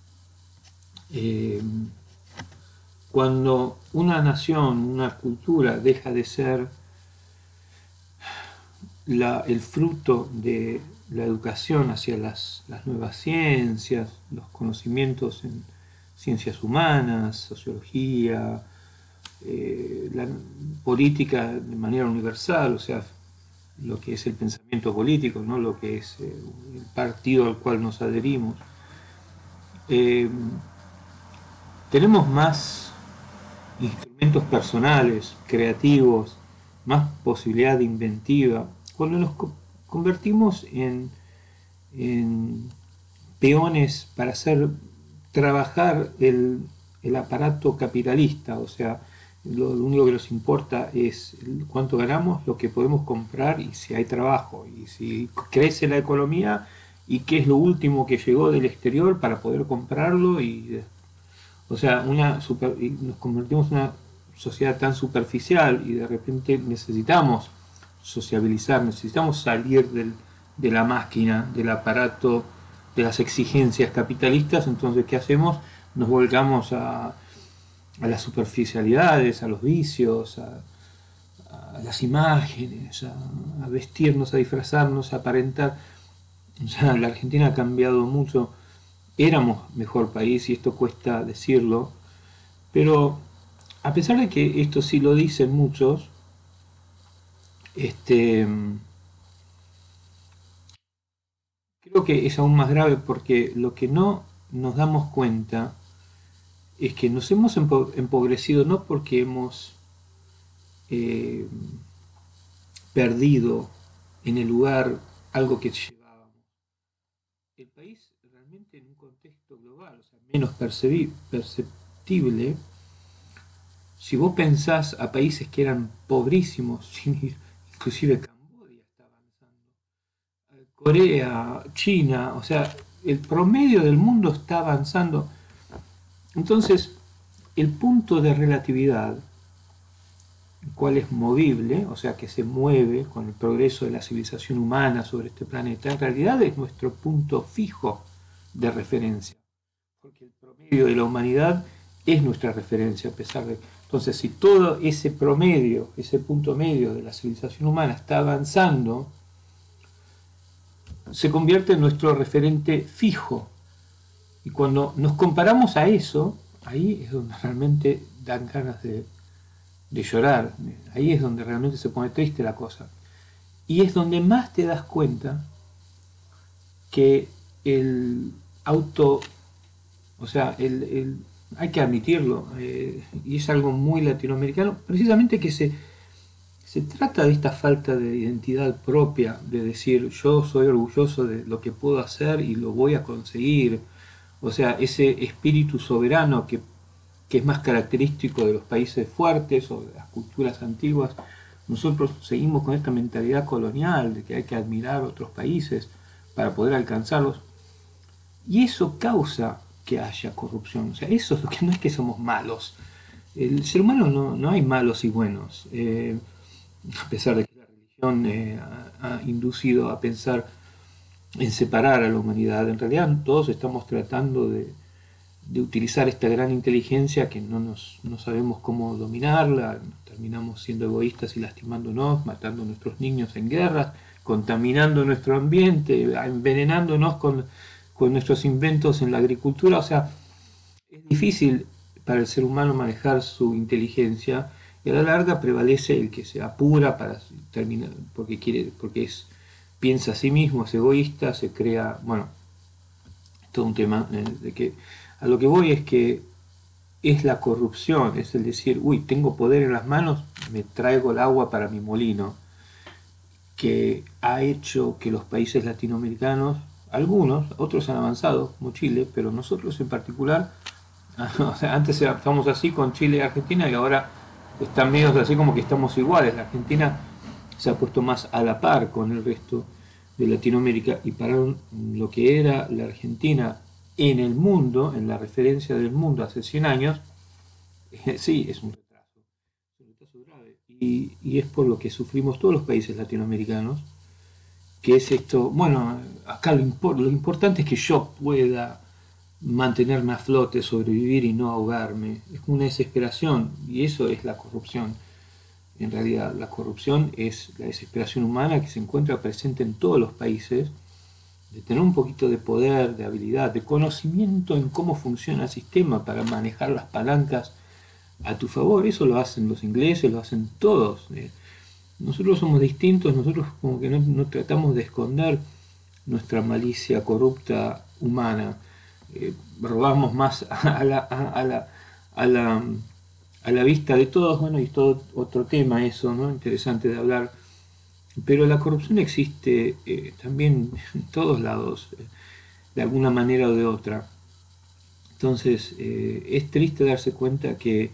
eh, cuando una nación, una cultura deja de ser la, el fruto de, la educación hacia las, las nuevas ciencias, los conocimientos en ciencias humanas, sociología, eh, la política de manera universal, o sea, lo que es el pensamiento político, ¿no? Lo que es eh, el partido al cual nos adherimos. Eh, tenemos más instrumentos personales, creativos, más posibilidad de inventiva. Cuando nos co convertimos en, en, peones para hacer trabajar el, el aparato capitalista, o sea, lo, lo único que nos importa es cuánto ganamos, lo que podemos comprar y si hay trabajo, y si crece la economía y qué es lo último que llegó del exterior para poder comprarlo y o sea, una super, nos convertimos en una sociedad tan superficial y de repente necesitamos sociabilizar, necesitamos salir del, de la máquina, del aparato, de las exigencias capitalistas. Entonces, ¿qué hacemos? Nos volcamos a, a las superficialidades, a los vicios, a, a las imágenes, a, a vestirnos, a disfrazarnos, a aparentar. O sea, la Argentina ha cambiado mucho. Éramos mejor país y esto cuesta decirlo, pero a pesar de que esto sí lo dicen muchos, este, creo que es aún más grave porque lo que no nos damos cuenta es que nos hemos empobrecido no porque hemos eh, perdido en el lugar algo que llevábamos. El país realmente en un contexto global, o sea, menos perceptible, si vos pensás a países que eran pobrísimos, sin ir, inclusive Camboya está avanzando, Corea, China, o sea, el promedio del mundo está avanzando. Entonces, el punto de relatividad, el cual es movible, o sea, que se mueve con el progreso de la civilización humana sobre este planeta, en realidad es nuestro punto fijo de referencia, porque el promedio de la humanidad es nuestra referencia, a pesar de... Entonces, si todo ese promedio, ese punto medio de la civilización humana está avanzando, se convierte en nuestro referente fijo. Y cuando nos comparamos a eso, ahí es donde realmente dan ganas de, de llorar. Ahí es donde realmente se pone triste la cosa. Y es donde más te das cuenta que el auto, o sea, el, el hay que admitirlo, eh, y es algo muy latinoamericano, precisamente que se, se trata de esta falta de identidad propia, de decir yo soy orgulloso de lo que puedo hacer y lo voy a conseguir, o sea, ese espíritu soberano que, que es más característico de los países fuertes o de las culturas antiguas. Nosotros seguimos con esta mentalidad colonial de que hay que admirar otros países para poder alcanzarlos, y eso causa que haya corrupción. O sea, eso es lo que no es que somos malos. El ser humano no, no hay malos y buenos. Eh, a pesar de que la religión eh, ha, ha inducido a pensar en separar a la humanidad, en realidad todos estamos tratando de, de utilizar esta gran inteligencia que no, nos, no sabemos cómo dominarla, terminamos siendo egoístas y lastimándonos, matando a nuestros niños en guerras, contaminando nuestro ambiente, envenenándonos con con nuestros inventos en la agricultura. O sea, es difícil para el ser humano manejar su inteligencia y a la larga prevalece el que se apura para terminar, porque quiere, porque es, piensa a sí mismo, es egoísta, se crea, bueno, todo un tema eh, de que a lo que voy es que es la corrupción, es el decir, uy, tengo poder en las manos, me traigo el agua para mi molino, que ha hecho que los países latinoamericanos, algunos, otros han avanzado, como Chile, pero nosotros en particular, o sea, antes estábamos así con Chile y Argentina y ahora están medios así como que estamos iguales. La Argentina se ha puesto más a la par con el resto de Latinoamérica y para lo que era la Argentina en el mundo, en la referencia del mundo hace cien años, eh, sí, es un retraso, es un retraso grave. Y, y es por lo que sufrimos todos los países latinoamericanos, que es esto, bueno, acá lo, impor lo importante es que yo pueda mantenerme a flote, sobrevivir y no ahogarme. Es una desesperación y eso es la corrupción. En realidad la corrupción es la desesperación humana que se encuentra presente en todos los países de tener un poquito de poder, de habilidad, de conocimiento en cómo funciona el sistema para manejar las palancas a tu favor. Eso lo hacen los ingleses, lo hacen todos. Eh, Nosotros somos distintos, nosotros como que no, no tratamos de esconder nuestra malicia corrupta humana. Eh, robamos más a la, a, la, a, la, a la vista de todos, bueno, y todo otro tema eso, ¿no? Interesante de hablar. Pero la corrupción existe eh, también en todos lados, eh, de alguna manera o de otra. Entonces, eh, es triste darse cuenta que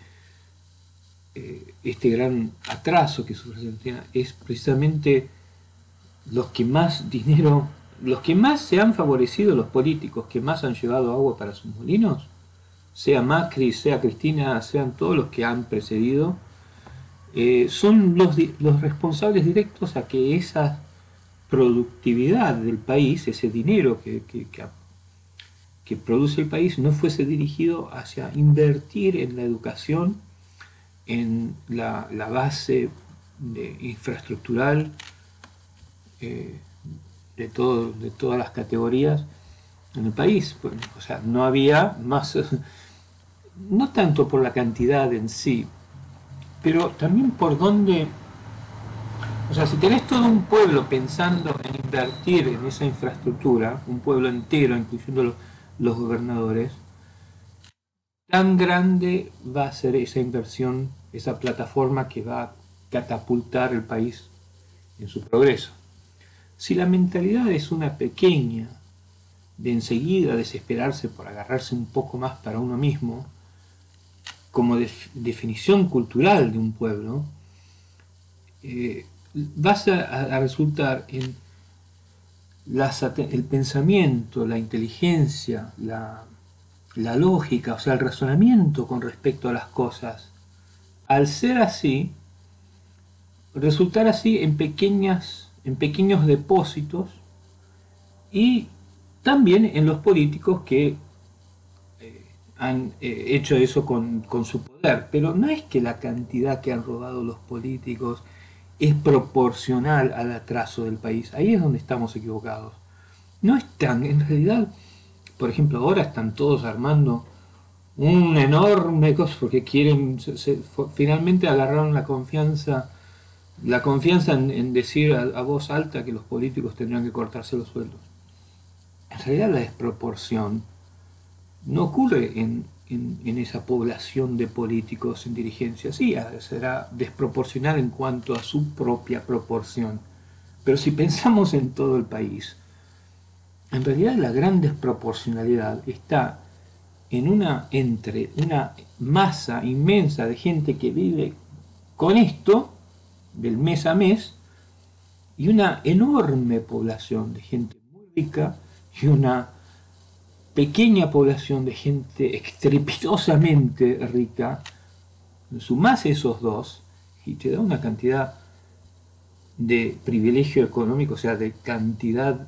eh, este gran atraso que sufre Argentina es precisamente los que más dinero, los que más se han favorecido, los políticos que más han llevado agua para sus molinos, sea Macri, sea Cristina, sean todos los que han precedido, eh, son los, los responsables directos a que esa productividad del país, ese dinero que, que, que, que produce el país, no fuese dirigido hacia invertir en la educación, en la, la base de, infraestructural, eh, de, todo, de todas las categorías en el país. Bueno, o sea, no había más, no tanto por la cantidad en sí, pero también por dónde, o sea, si tenés todo un pueblo pensando en invertir en esa infraestructura, un pueblo entero, incluyendo los, los gobernadores, tan grande va a ser esa inversión, esa plataforma que va a catapultar el país en su progreso. Si la mentalidad es una pequeña, de enseguida desesperarse por agarrarse un poco más para uno mismo, como def definición cultural de un pueblo, eh, vas a, a, resultar en las, el pensamiento, la inteligencia, la, la lógica, o sea, el razonamiento con respecto a las cosas. Al ser así, resultar así en, pequeñas, en pequeños depósitos y también en los políticos que eh, han eh, hecho eso con, con su poder. Pero no es que la cantidad que han robado los políticos es proporcional al atraso del país. Ahí es donde estamos equivocados. No están, en realidad, por ejemplo, ahora están todos armando un enorme cosa porque quieren, se, se, finalmente agarraron la confianza, la confianza en, en decir a, a voz alta que los políticos tendrían que cortarse los sueldos. En realidad la desproporción no ocurre en, en, en esa población de políticos en dirigencia. Sí, será desproporcional en cuanto a su propia proporción. Pero si pensamos en todo el país, en realidad la gran desproporcionalidad está en una, entre una masa inmensa de gente que vive con esto, del mes a mes, y una enorme población de gente muy rica y una pequeña población de gente estrepitosamente rica. Sumás esos dos y te da una cantidad de privilegio económico, o sea, de cantidad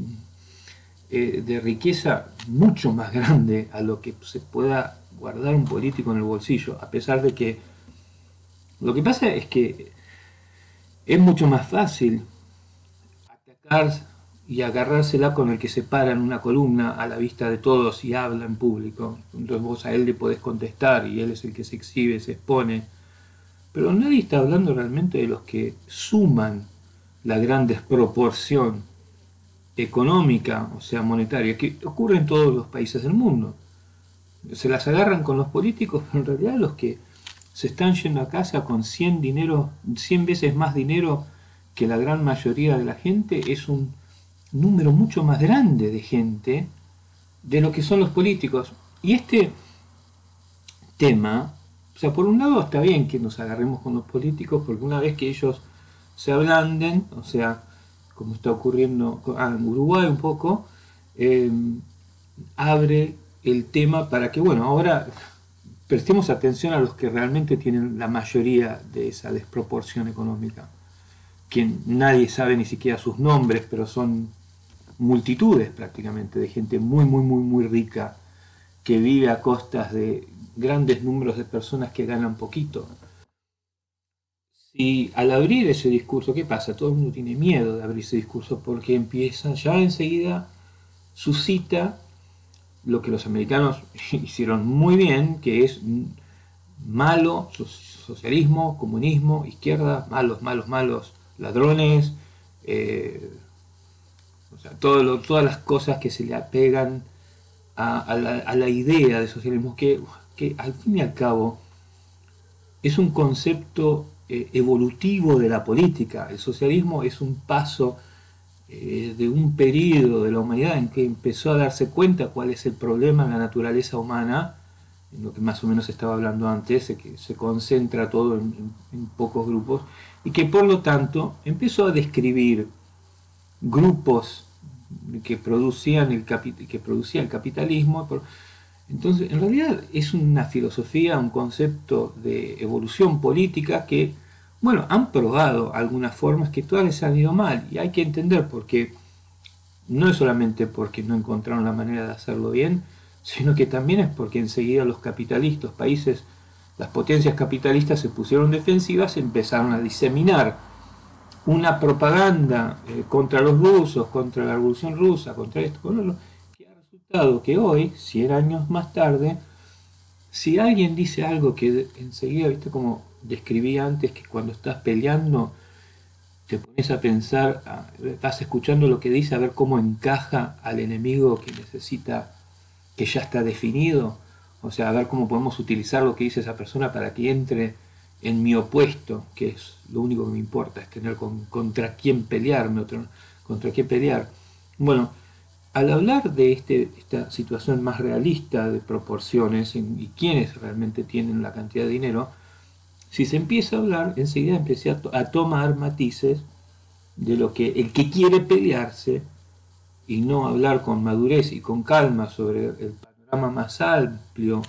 eh, de riqueza mucho más grande a lo que se pueda guardar un político en el bolsillo, a pesar de que lo que pasa es que es mucho más fácil atacar y agarrársela con el que se para en una columna a la vista de todos y habla en público. Entonces vos a él le podés contestar y él es el que se exhibe, se expone. Pero nadie está hablando realmente de los que suman la gran desproporción económica, o sea, monetaria, que ocurre en todos los países del mundo. Se las agarran con los políticos, pero en realidad los que se están yendo a casa con cien, dinero, cien veces más dinero que la gran mayoría de la gente es un número mucho más grande de gente de lo que son los políticos. Y este tema, o sea, por un lado está bien que nos agarremos con los políticos, porque una vez que ellos se ablanden, o sea, como está ocurriendo ah, en Uruguay un poco, eh, abre el tema para que, bueno, ahora prestemos atención a los que realmente tienen la mayoría de esa desproporción económica, que nadie sabe ni siquiera sus nombres, pero son multitudes prácticamente de gente muy, muy, muy, muy rica que vive a costas de grandes números de personas que ganan poquito. si al abrir ese discurso, ¿qué pasa? Todo el mundo tiene miedo de abrir ese discurso porque empieza, ya enseguida suscita lo que los americanos hicieron muy bien, que es malo, socialismo, comunismo, izquierda, malos, malos, malos, ladrones, eh, o sea, todo lo, todas las cosas que se le apegan a, a, la, a la idea de socialismo, que, que al fin y al cabo es un concepto eh, evolutivo de la política. El socialismo es un paso eh, de un periodo de la humanidad en que empezó a darse cuenta cuál es el problema en la naturaleza humana, en lo que más o menos estaba hablando antes, de que se concentra todo en, en, en pocos grupos, y que por lo tanto empezó a describir grupos que producían el, capi- que producía el capitalismo. Entonces, en realidad es una filosofía, un concepto de evolución política que, bueno, han probado algunas formas que todas les han ido mal, y hay que entender por qué. No es solamente porque no encontraron la manera de hacerlo bien, sino que también es porque enseguida los capitalistas, los países, las potencias capitalistas se pusieron defensivas, empezaron a diseminar una propaganda eh, contra los rusos, contra la revolución rusa, contra esto, contra lo que ha resultado que hoy, cien años más tarde, si alguien dice algo que enseguida, viste como describí antes, que cuando estás peleando te pones a pensar, vas escuchando lo que dice, a ver cómo encaja al enemigo que necesita, que ya está definido, o sea, a ver cómo podemos utilizar lo que dice esa persona para que entre en mi opuesto, que es lo único que me importa, es tener con, contra quién pelearme, otro, contra qué pelear. Bueno, al hablar de este, esta situación más realista de proporciones y quiénes realmente tienen la cantidad de dinero, si se empieza a hablar, enseguida empecé a, to a tomar matices de lo que el que quiere pelearse y no hablar con madurez y con calma sobre el panorama más amplio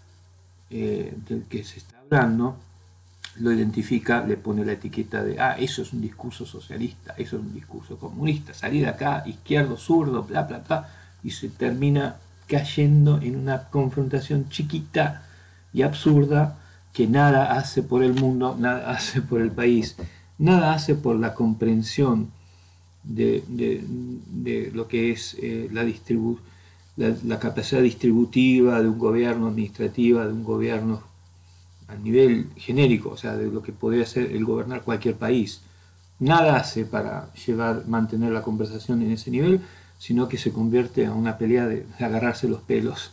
eh, del que se está hablando, lo identifica, le pone la etiqueta de, ah, eso es un discurso socialista, eso es un discurso comunista, salir de acá, izquierdo, zurdo, bla, bla, bla, y se termina cayendo en una confrontación chiquita y absurda que nada hace por el mundo, nada hace por el país, nada hace por la comprensión de, de, de lo que es eh, la, distribu la, la capacidad distributiva de un gobierno, administrativa de un gobierno a nivel genérico, o sea, de lo que podría ser el gobernar cualquier país. Nada hace para llevar, mantener la conversación en ese nivel, sino que se convierte en una pelea de agarrarse los pelos,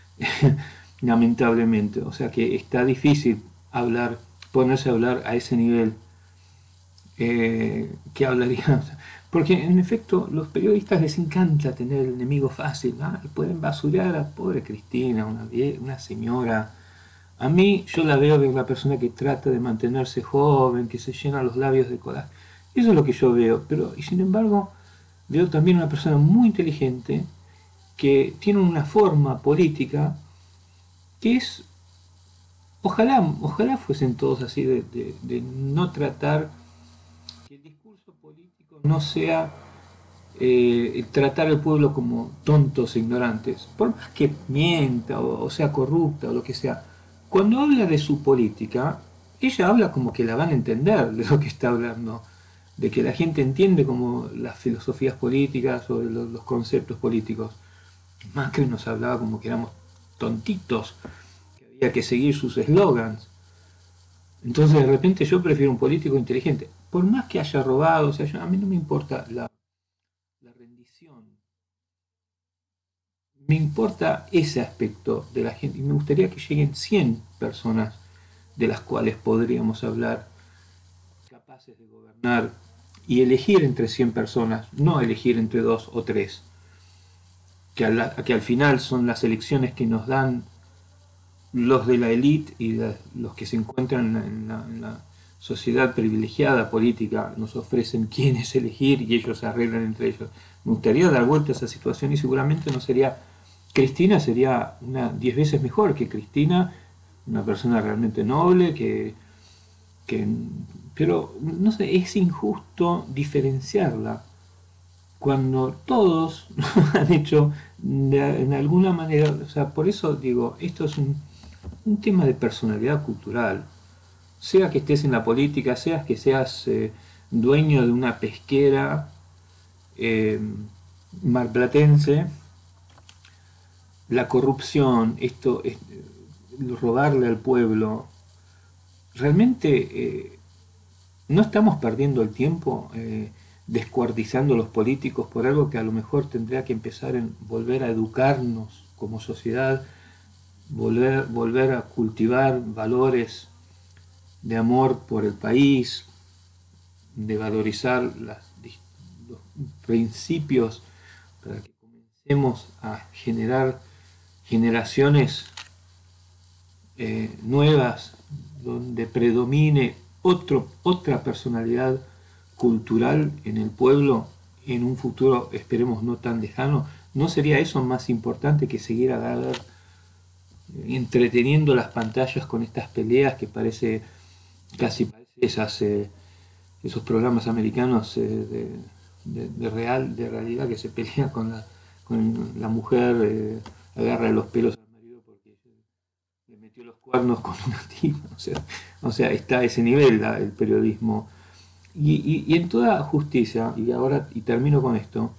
lamentablemente. O sea que está difícil hablar, ponerse a hablar a ese nivel. Eh, ¿Qué hablaría? Porque en efecto los periodistas les encanta tener el enemigo fácil, ¿no? Pueden basurar a pobre Cristina, una, una señora. A mí yo la veo de una persona que trata de mantenerse joven, que se llena los labios de coraje. Eso es lo que yo veo, pero y sin embargo veo también una persona muy inteligente que tiene una forma política que es, ojalá, ojalá fuesen todos así, de, de, de no tratar, que el discurso político no sea eh, tratar al pueblo como tontos e ignorantes, por más que mienta o, o sea corrupta o lo que sea. Cuando habla de su política, ella habla como que la van a entender de lo que está hablando, de que la gente entiende como las filosofías políticas o los, los conceptos políticos. Macri nos hablaba como que éramos tontitos, que había que seguir sus eslogans. Entonces de repente yo prefiero un político inteligente, por más que haya robado, o sea, yo, a mí no me importa la, la rendición, me importa ese aspecto de la gente y me gustaría que lleguen cien personas de las cuales podríamos hablar, capaces de gobernar y elegir entre cien personas, no elegir entre dos o tres, que, la, que al final son las elecciones que nos dan los de la élite y la, los que se encuentran en la, en la sociedad privilegiada política, nos ofrecen quiénes elegir y ellos se arreglan entre ellos. Me gustaría dar vuelta a esa situación y seguramente no sería, Cristina sería una diez veces mejor que Cristina, una persona realmente noble, que, que pero no sé, es injusto diferenciarla cuando todos han hecho de, en alguna manera, o sea, por eso digo, esto es un, un tema de personalidad cultural. sea que estés en la política, sea que seas eh, dueño de una pesquera eh, marplatense, la corrupción, esto, es, robarle al pueblo, realmente eh, no estamos perdiendo el tiempo eh, descuartizando a los políticos por algo que a lo mejor tendría que empezar en volver a educarnos como sociedad, volver, volver a cultivar valores de amor por el país, de valorizar las, los principios para que comencemos a generar generaciones eh, nuevas donde predomine otro, otra personalidad cultural en el pueblo en un futuro, esperemos, no tan lejano. ¿No sería eso más importante que seguir a ver, entreteniendo las pantallas con estas peleas que parece casi parece esas, eh, esos programas americanos eh, de, de, de, real, de realidad que se pelean con la, con la mujer, eh, agarra los pelos al marido porque le metió los cuernos con una tipa? O sea, o sea, está a ese nivel la, el periodismo. Y, y, y en toda justicia, y ahora y termino con esto,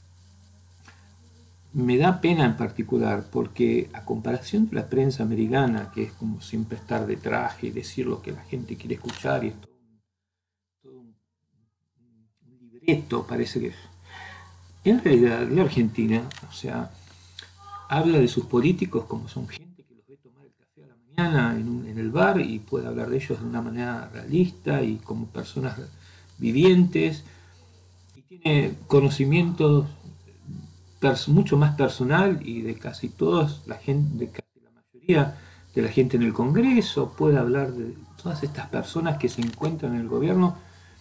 me da pena en particular porque a comparación de la prensa americana, que es como siempre estar de traje y decir lo que la gente quiere escuchar y es todo, todo un, un libreto, parece que es. En realidad, la Argentina, o sea, habla de sus políticos como son gente que los ve tomar el café a la mañana en, un, en el bar y puede hablar de ellos de una manera realista y como personas vivientes y tiene conocimientos mucho más personal y de casi todos la gente, de casi la mayoría de la gente en el Congreso, puede hablar de todas estas personas que se encuentran en el gobierno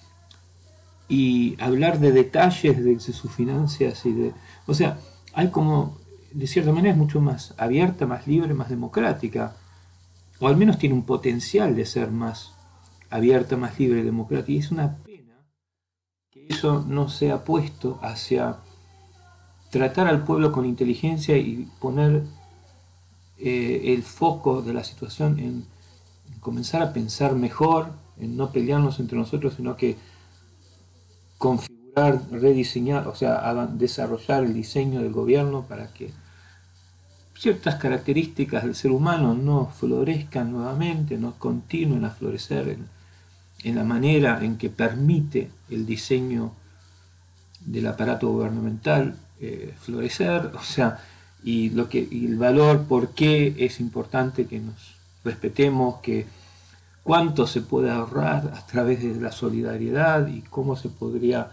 y hablar de detalles de, de sus finanzas y de, o sea, hay como, de cierta manera es mucho más abierta, más libre, más democrática, o al menos tiene un potencial de ser más abierta, más libre y democrática, y es una pena que eso no sea puesto hacia tratar al pueblo con inteligencia y poner eh, el foco de la situación en, en comenzar a pensar mejor, en no pelearnos entre nosotros, sino que configurar, rediseñar, o sea, desarrollar el diseño del gobierno para que ciertas características del ser humano no florezcan nuevamente, no continúen a florecer en, en la manera en que permite el diseño del aparato gubernamental eh, florecer, o sea, y, lo que, y el valor, por qué es importante que nos respetemos, que cuánto se puede ahorrar a través de la solidaridad y cómo se podría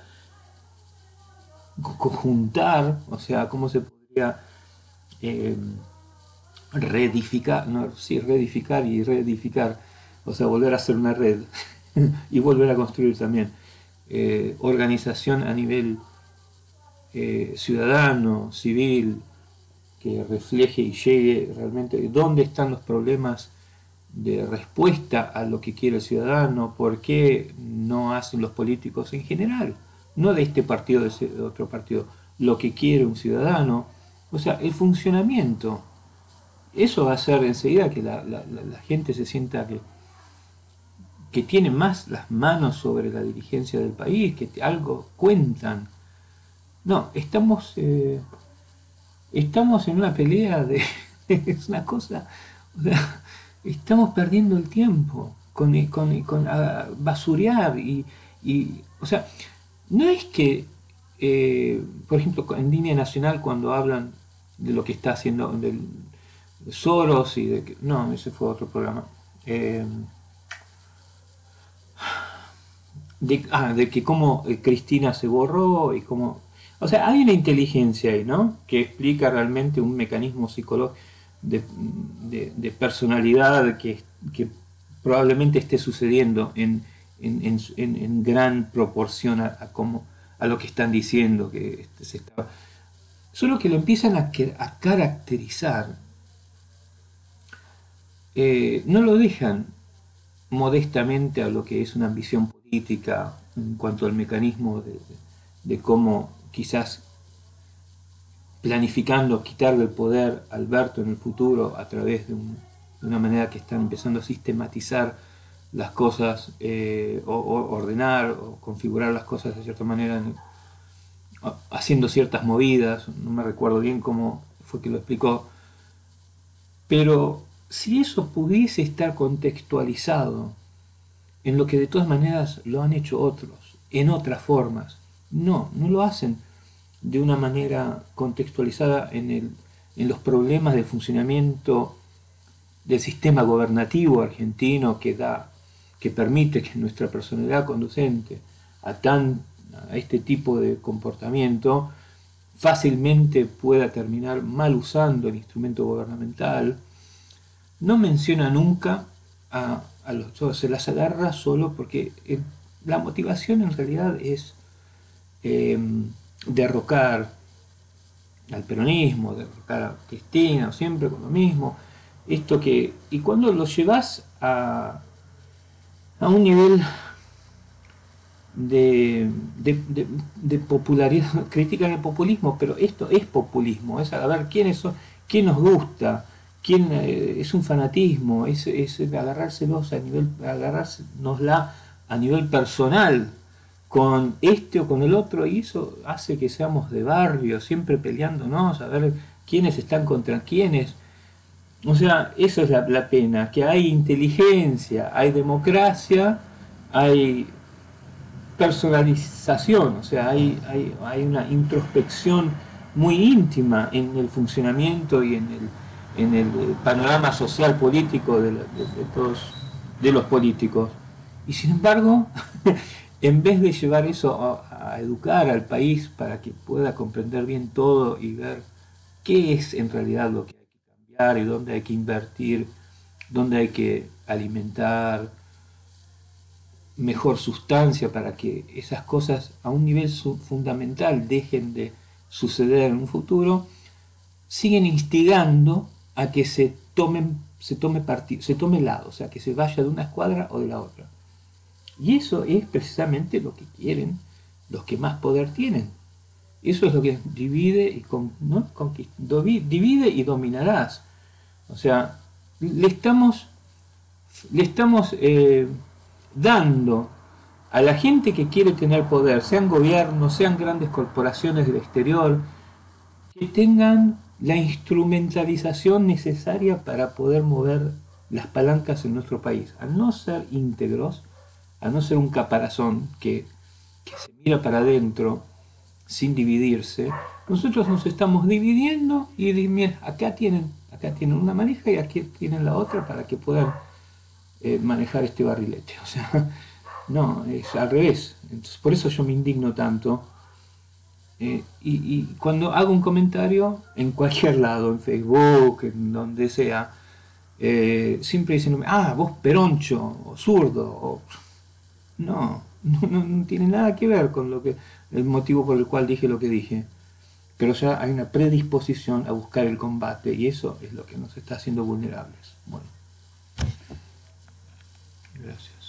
conjuntar, o sea, cómo se podría eh, reedificar, no, sí, reedificar y reedificar, o sea, volver a hacer una red y volver a construir también eh, organización a nivel eh, ciudadano, civil, que refleje y llegue realmente dónde están los problemas de respuesta a lo que quiere el ciudadano, por qué no hacen los políticos en general, no de este partido, de, ese, de otro partido, lo que quiere un ciudadano, o sea, el funcionamiento. Eso va a hacer enseguida que la, la, la, la gente se sienta que, que tiene más las manos sobre la dirigencia del país, que algo cuentan. No, estamos, eh, estamos en una pelea de... es una cosa... O sea, estamos perdiendo el tiempo con, con, con a basurear y, y... O sea, no es que, eh, por ejemplo, en línea nacional cuando hablan de lo que está haciendo del, de Soros y de que... No, ese fue otro programa. Eh, de, ah, de que cómo Cristina se borró y cómo... O sea, hay una inteligencia ahí, ¿no? Que explica realmente un mecanismo psicológico de, de, de personalidad que, que, probablemente esté sucediendo en, en, en, en, en gran proporción a, a, cómo, a lo que están diciendo. Que este, se está... Solo que lo empiezan a, a caracterizar. Eh, no lo dejan modestamente a lo que es una ambición política en cuanto al mecanismo de, de, de cómo quizás planificando quitarle el poder a Alberto en el futuro a través de, un, de una manera que están empezando a sistematizar las cosas, eh, o, o ordenar o configurar las cosas de cierta manera, en- haciendo ciertas movidas, no me recuerdo bien cómo fue que lo explicó, pero si eso pudiese estar contextualizado en lo que de todas maneras lo han hecho otros, en otras formas, no, no lo hacen de una manera contextualizada en, el, en los problemas de funcionamiento del sistema gobernativo argentino que da, que permite que nuestra personalidad conducente a, tan, a este tipo de comportamiento fácilmente pueda terminar mal usando el instrumento gubernamental. No menciona nunca a, a los, se las agarra solo porque el, la motivación en realidad es eh, derrocar al peronismo, derrocar a Cristina, siempre con lo mismo. Esto que, y cuando lo llevas a, a un nivel de, de, de, de popularidad, critican el populismo, pero esto es populismo, es a ver quiénes son, quién nos gusta, quién eh, es un fanatismo, es, es agarrárselos a nivel, agarrársenosla a nivel personal con este o con el otro, y eso hace que seamos de barrio, siempre peleándonos, a ver quiénes están contra quiénes. O sea, eso es la, la pena, que hay inteligencia, hay democracia, hay personalización, o sea, hay, hay, hay una introspección muy íntima en el funcionamiento y en el, en el panorama social político de, la, de, de todos de los políticos. Y sin embargo, en vez de llevar eso a, a educar al país para que pueda comprender bien todo y ver qué es en realidad lo que hay que cambiar y dónde hay que invertir, dónde hay que alimentar mejor sustancia para que esas cosas a un nivel fundamental dejen de suceder en un futuro, siguen instigando a que se tomen, se tome partido, se tome lado, o sea, que se vaya de una escuadra o de la otra. Y eso es precisamente lo que quieren los que más poder tienen. Eso es lo que divide y, con, ¿no? divide y dominarás. O sea, le estamos, le estamos eh, dando a la gente que quiere tener poder, sean gobiernos, sean grandes corporaciones del exterior, que tengan la instrumentalización necesaria para poder mover las palancas en nuestro país. A no ser íntegros, a no ser un caparazón que, que se mira para adentro sin dividirse, nosotros nos estamos dividiendo y mira, acá tienen, acá tienen una manija y aquí tienen la otra para que puedan eh, manejar este barrilete. O sea, no, es al revés. Entonces, por eso yo me indigno tanto. Eh, y, y cuando hago un comentario, en cualquier lado, en Facebook, en donde sea, eh, siempre dicen, ah, vos peroncho, o zurdo, o... No, no, no, no tiene nada que ver con lo que, el motivo por el cual dije lo que dije. Pero ya hay una predisposición a buscar el combate y eso es lo que nos está haciendo vulnerables. Bueno, gracias.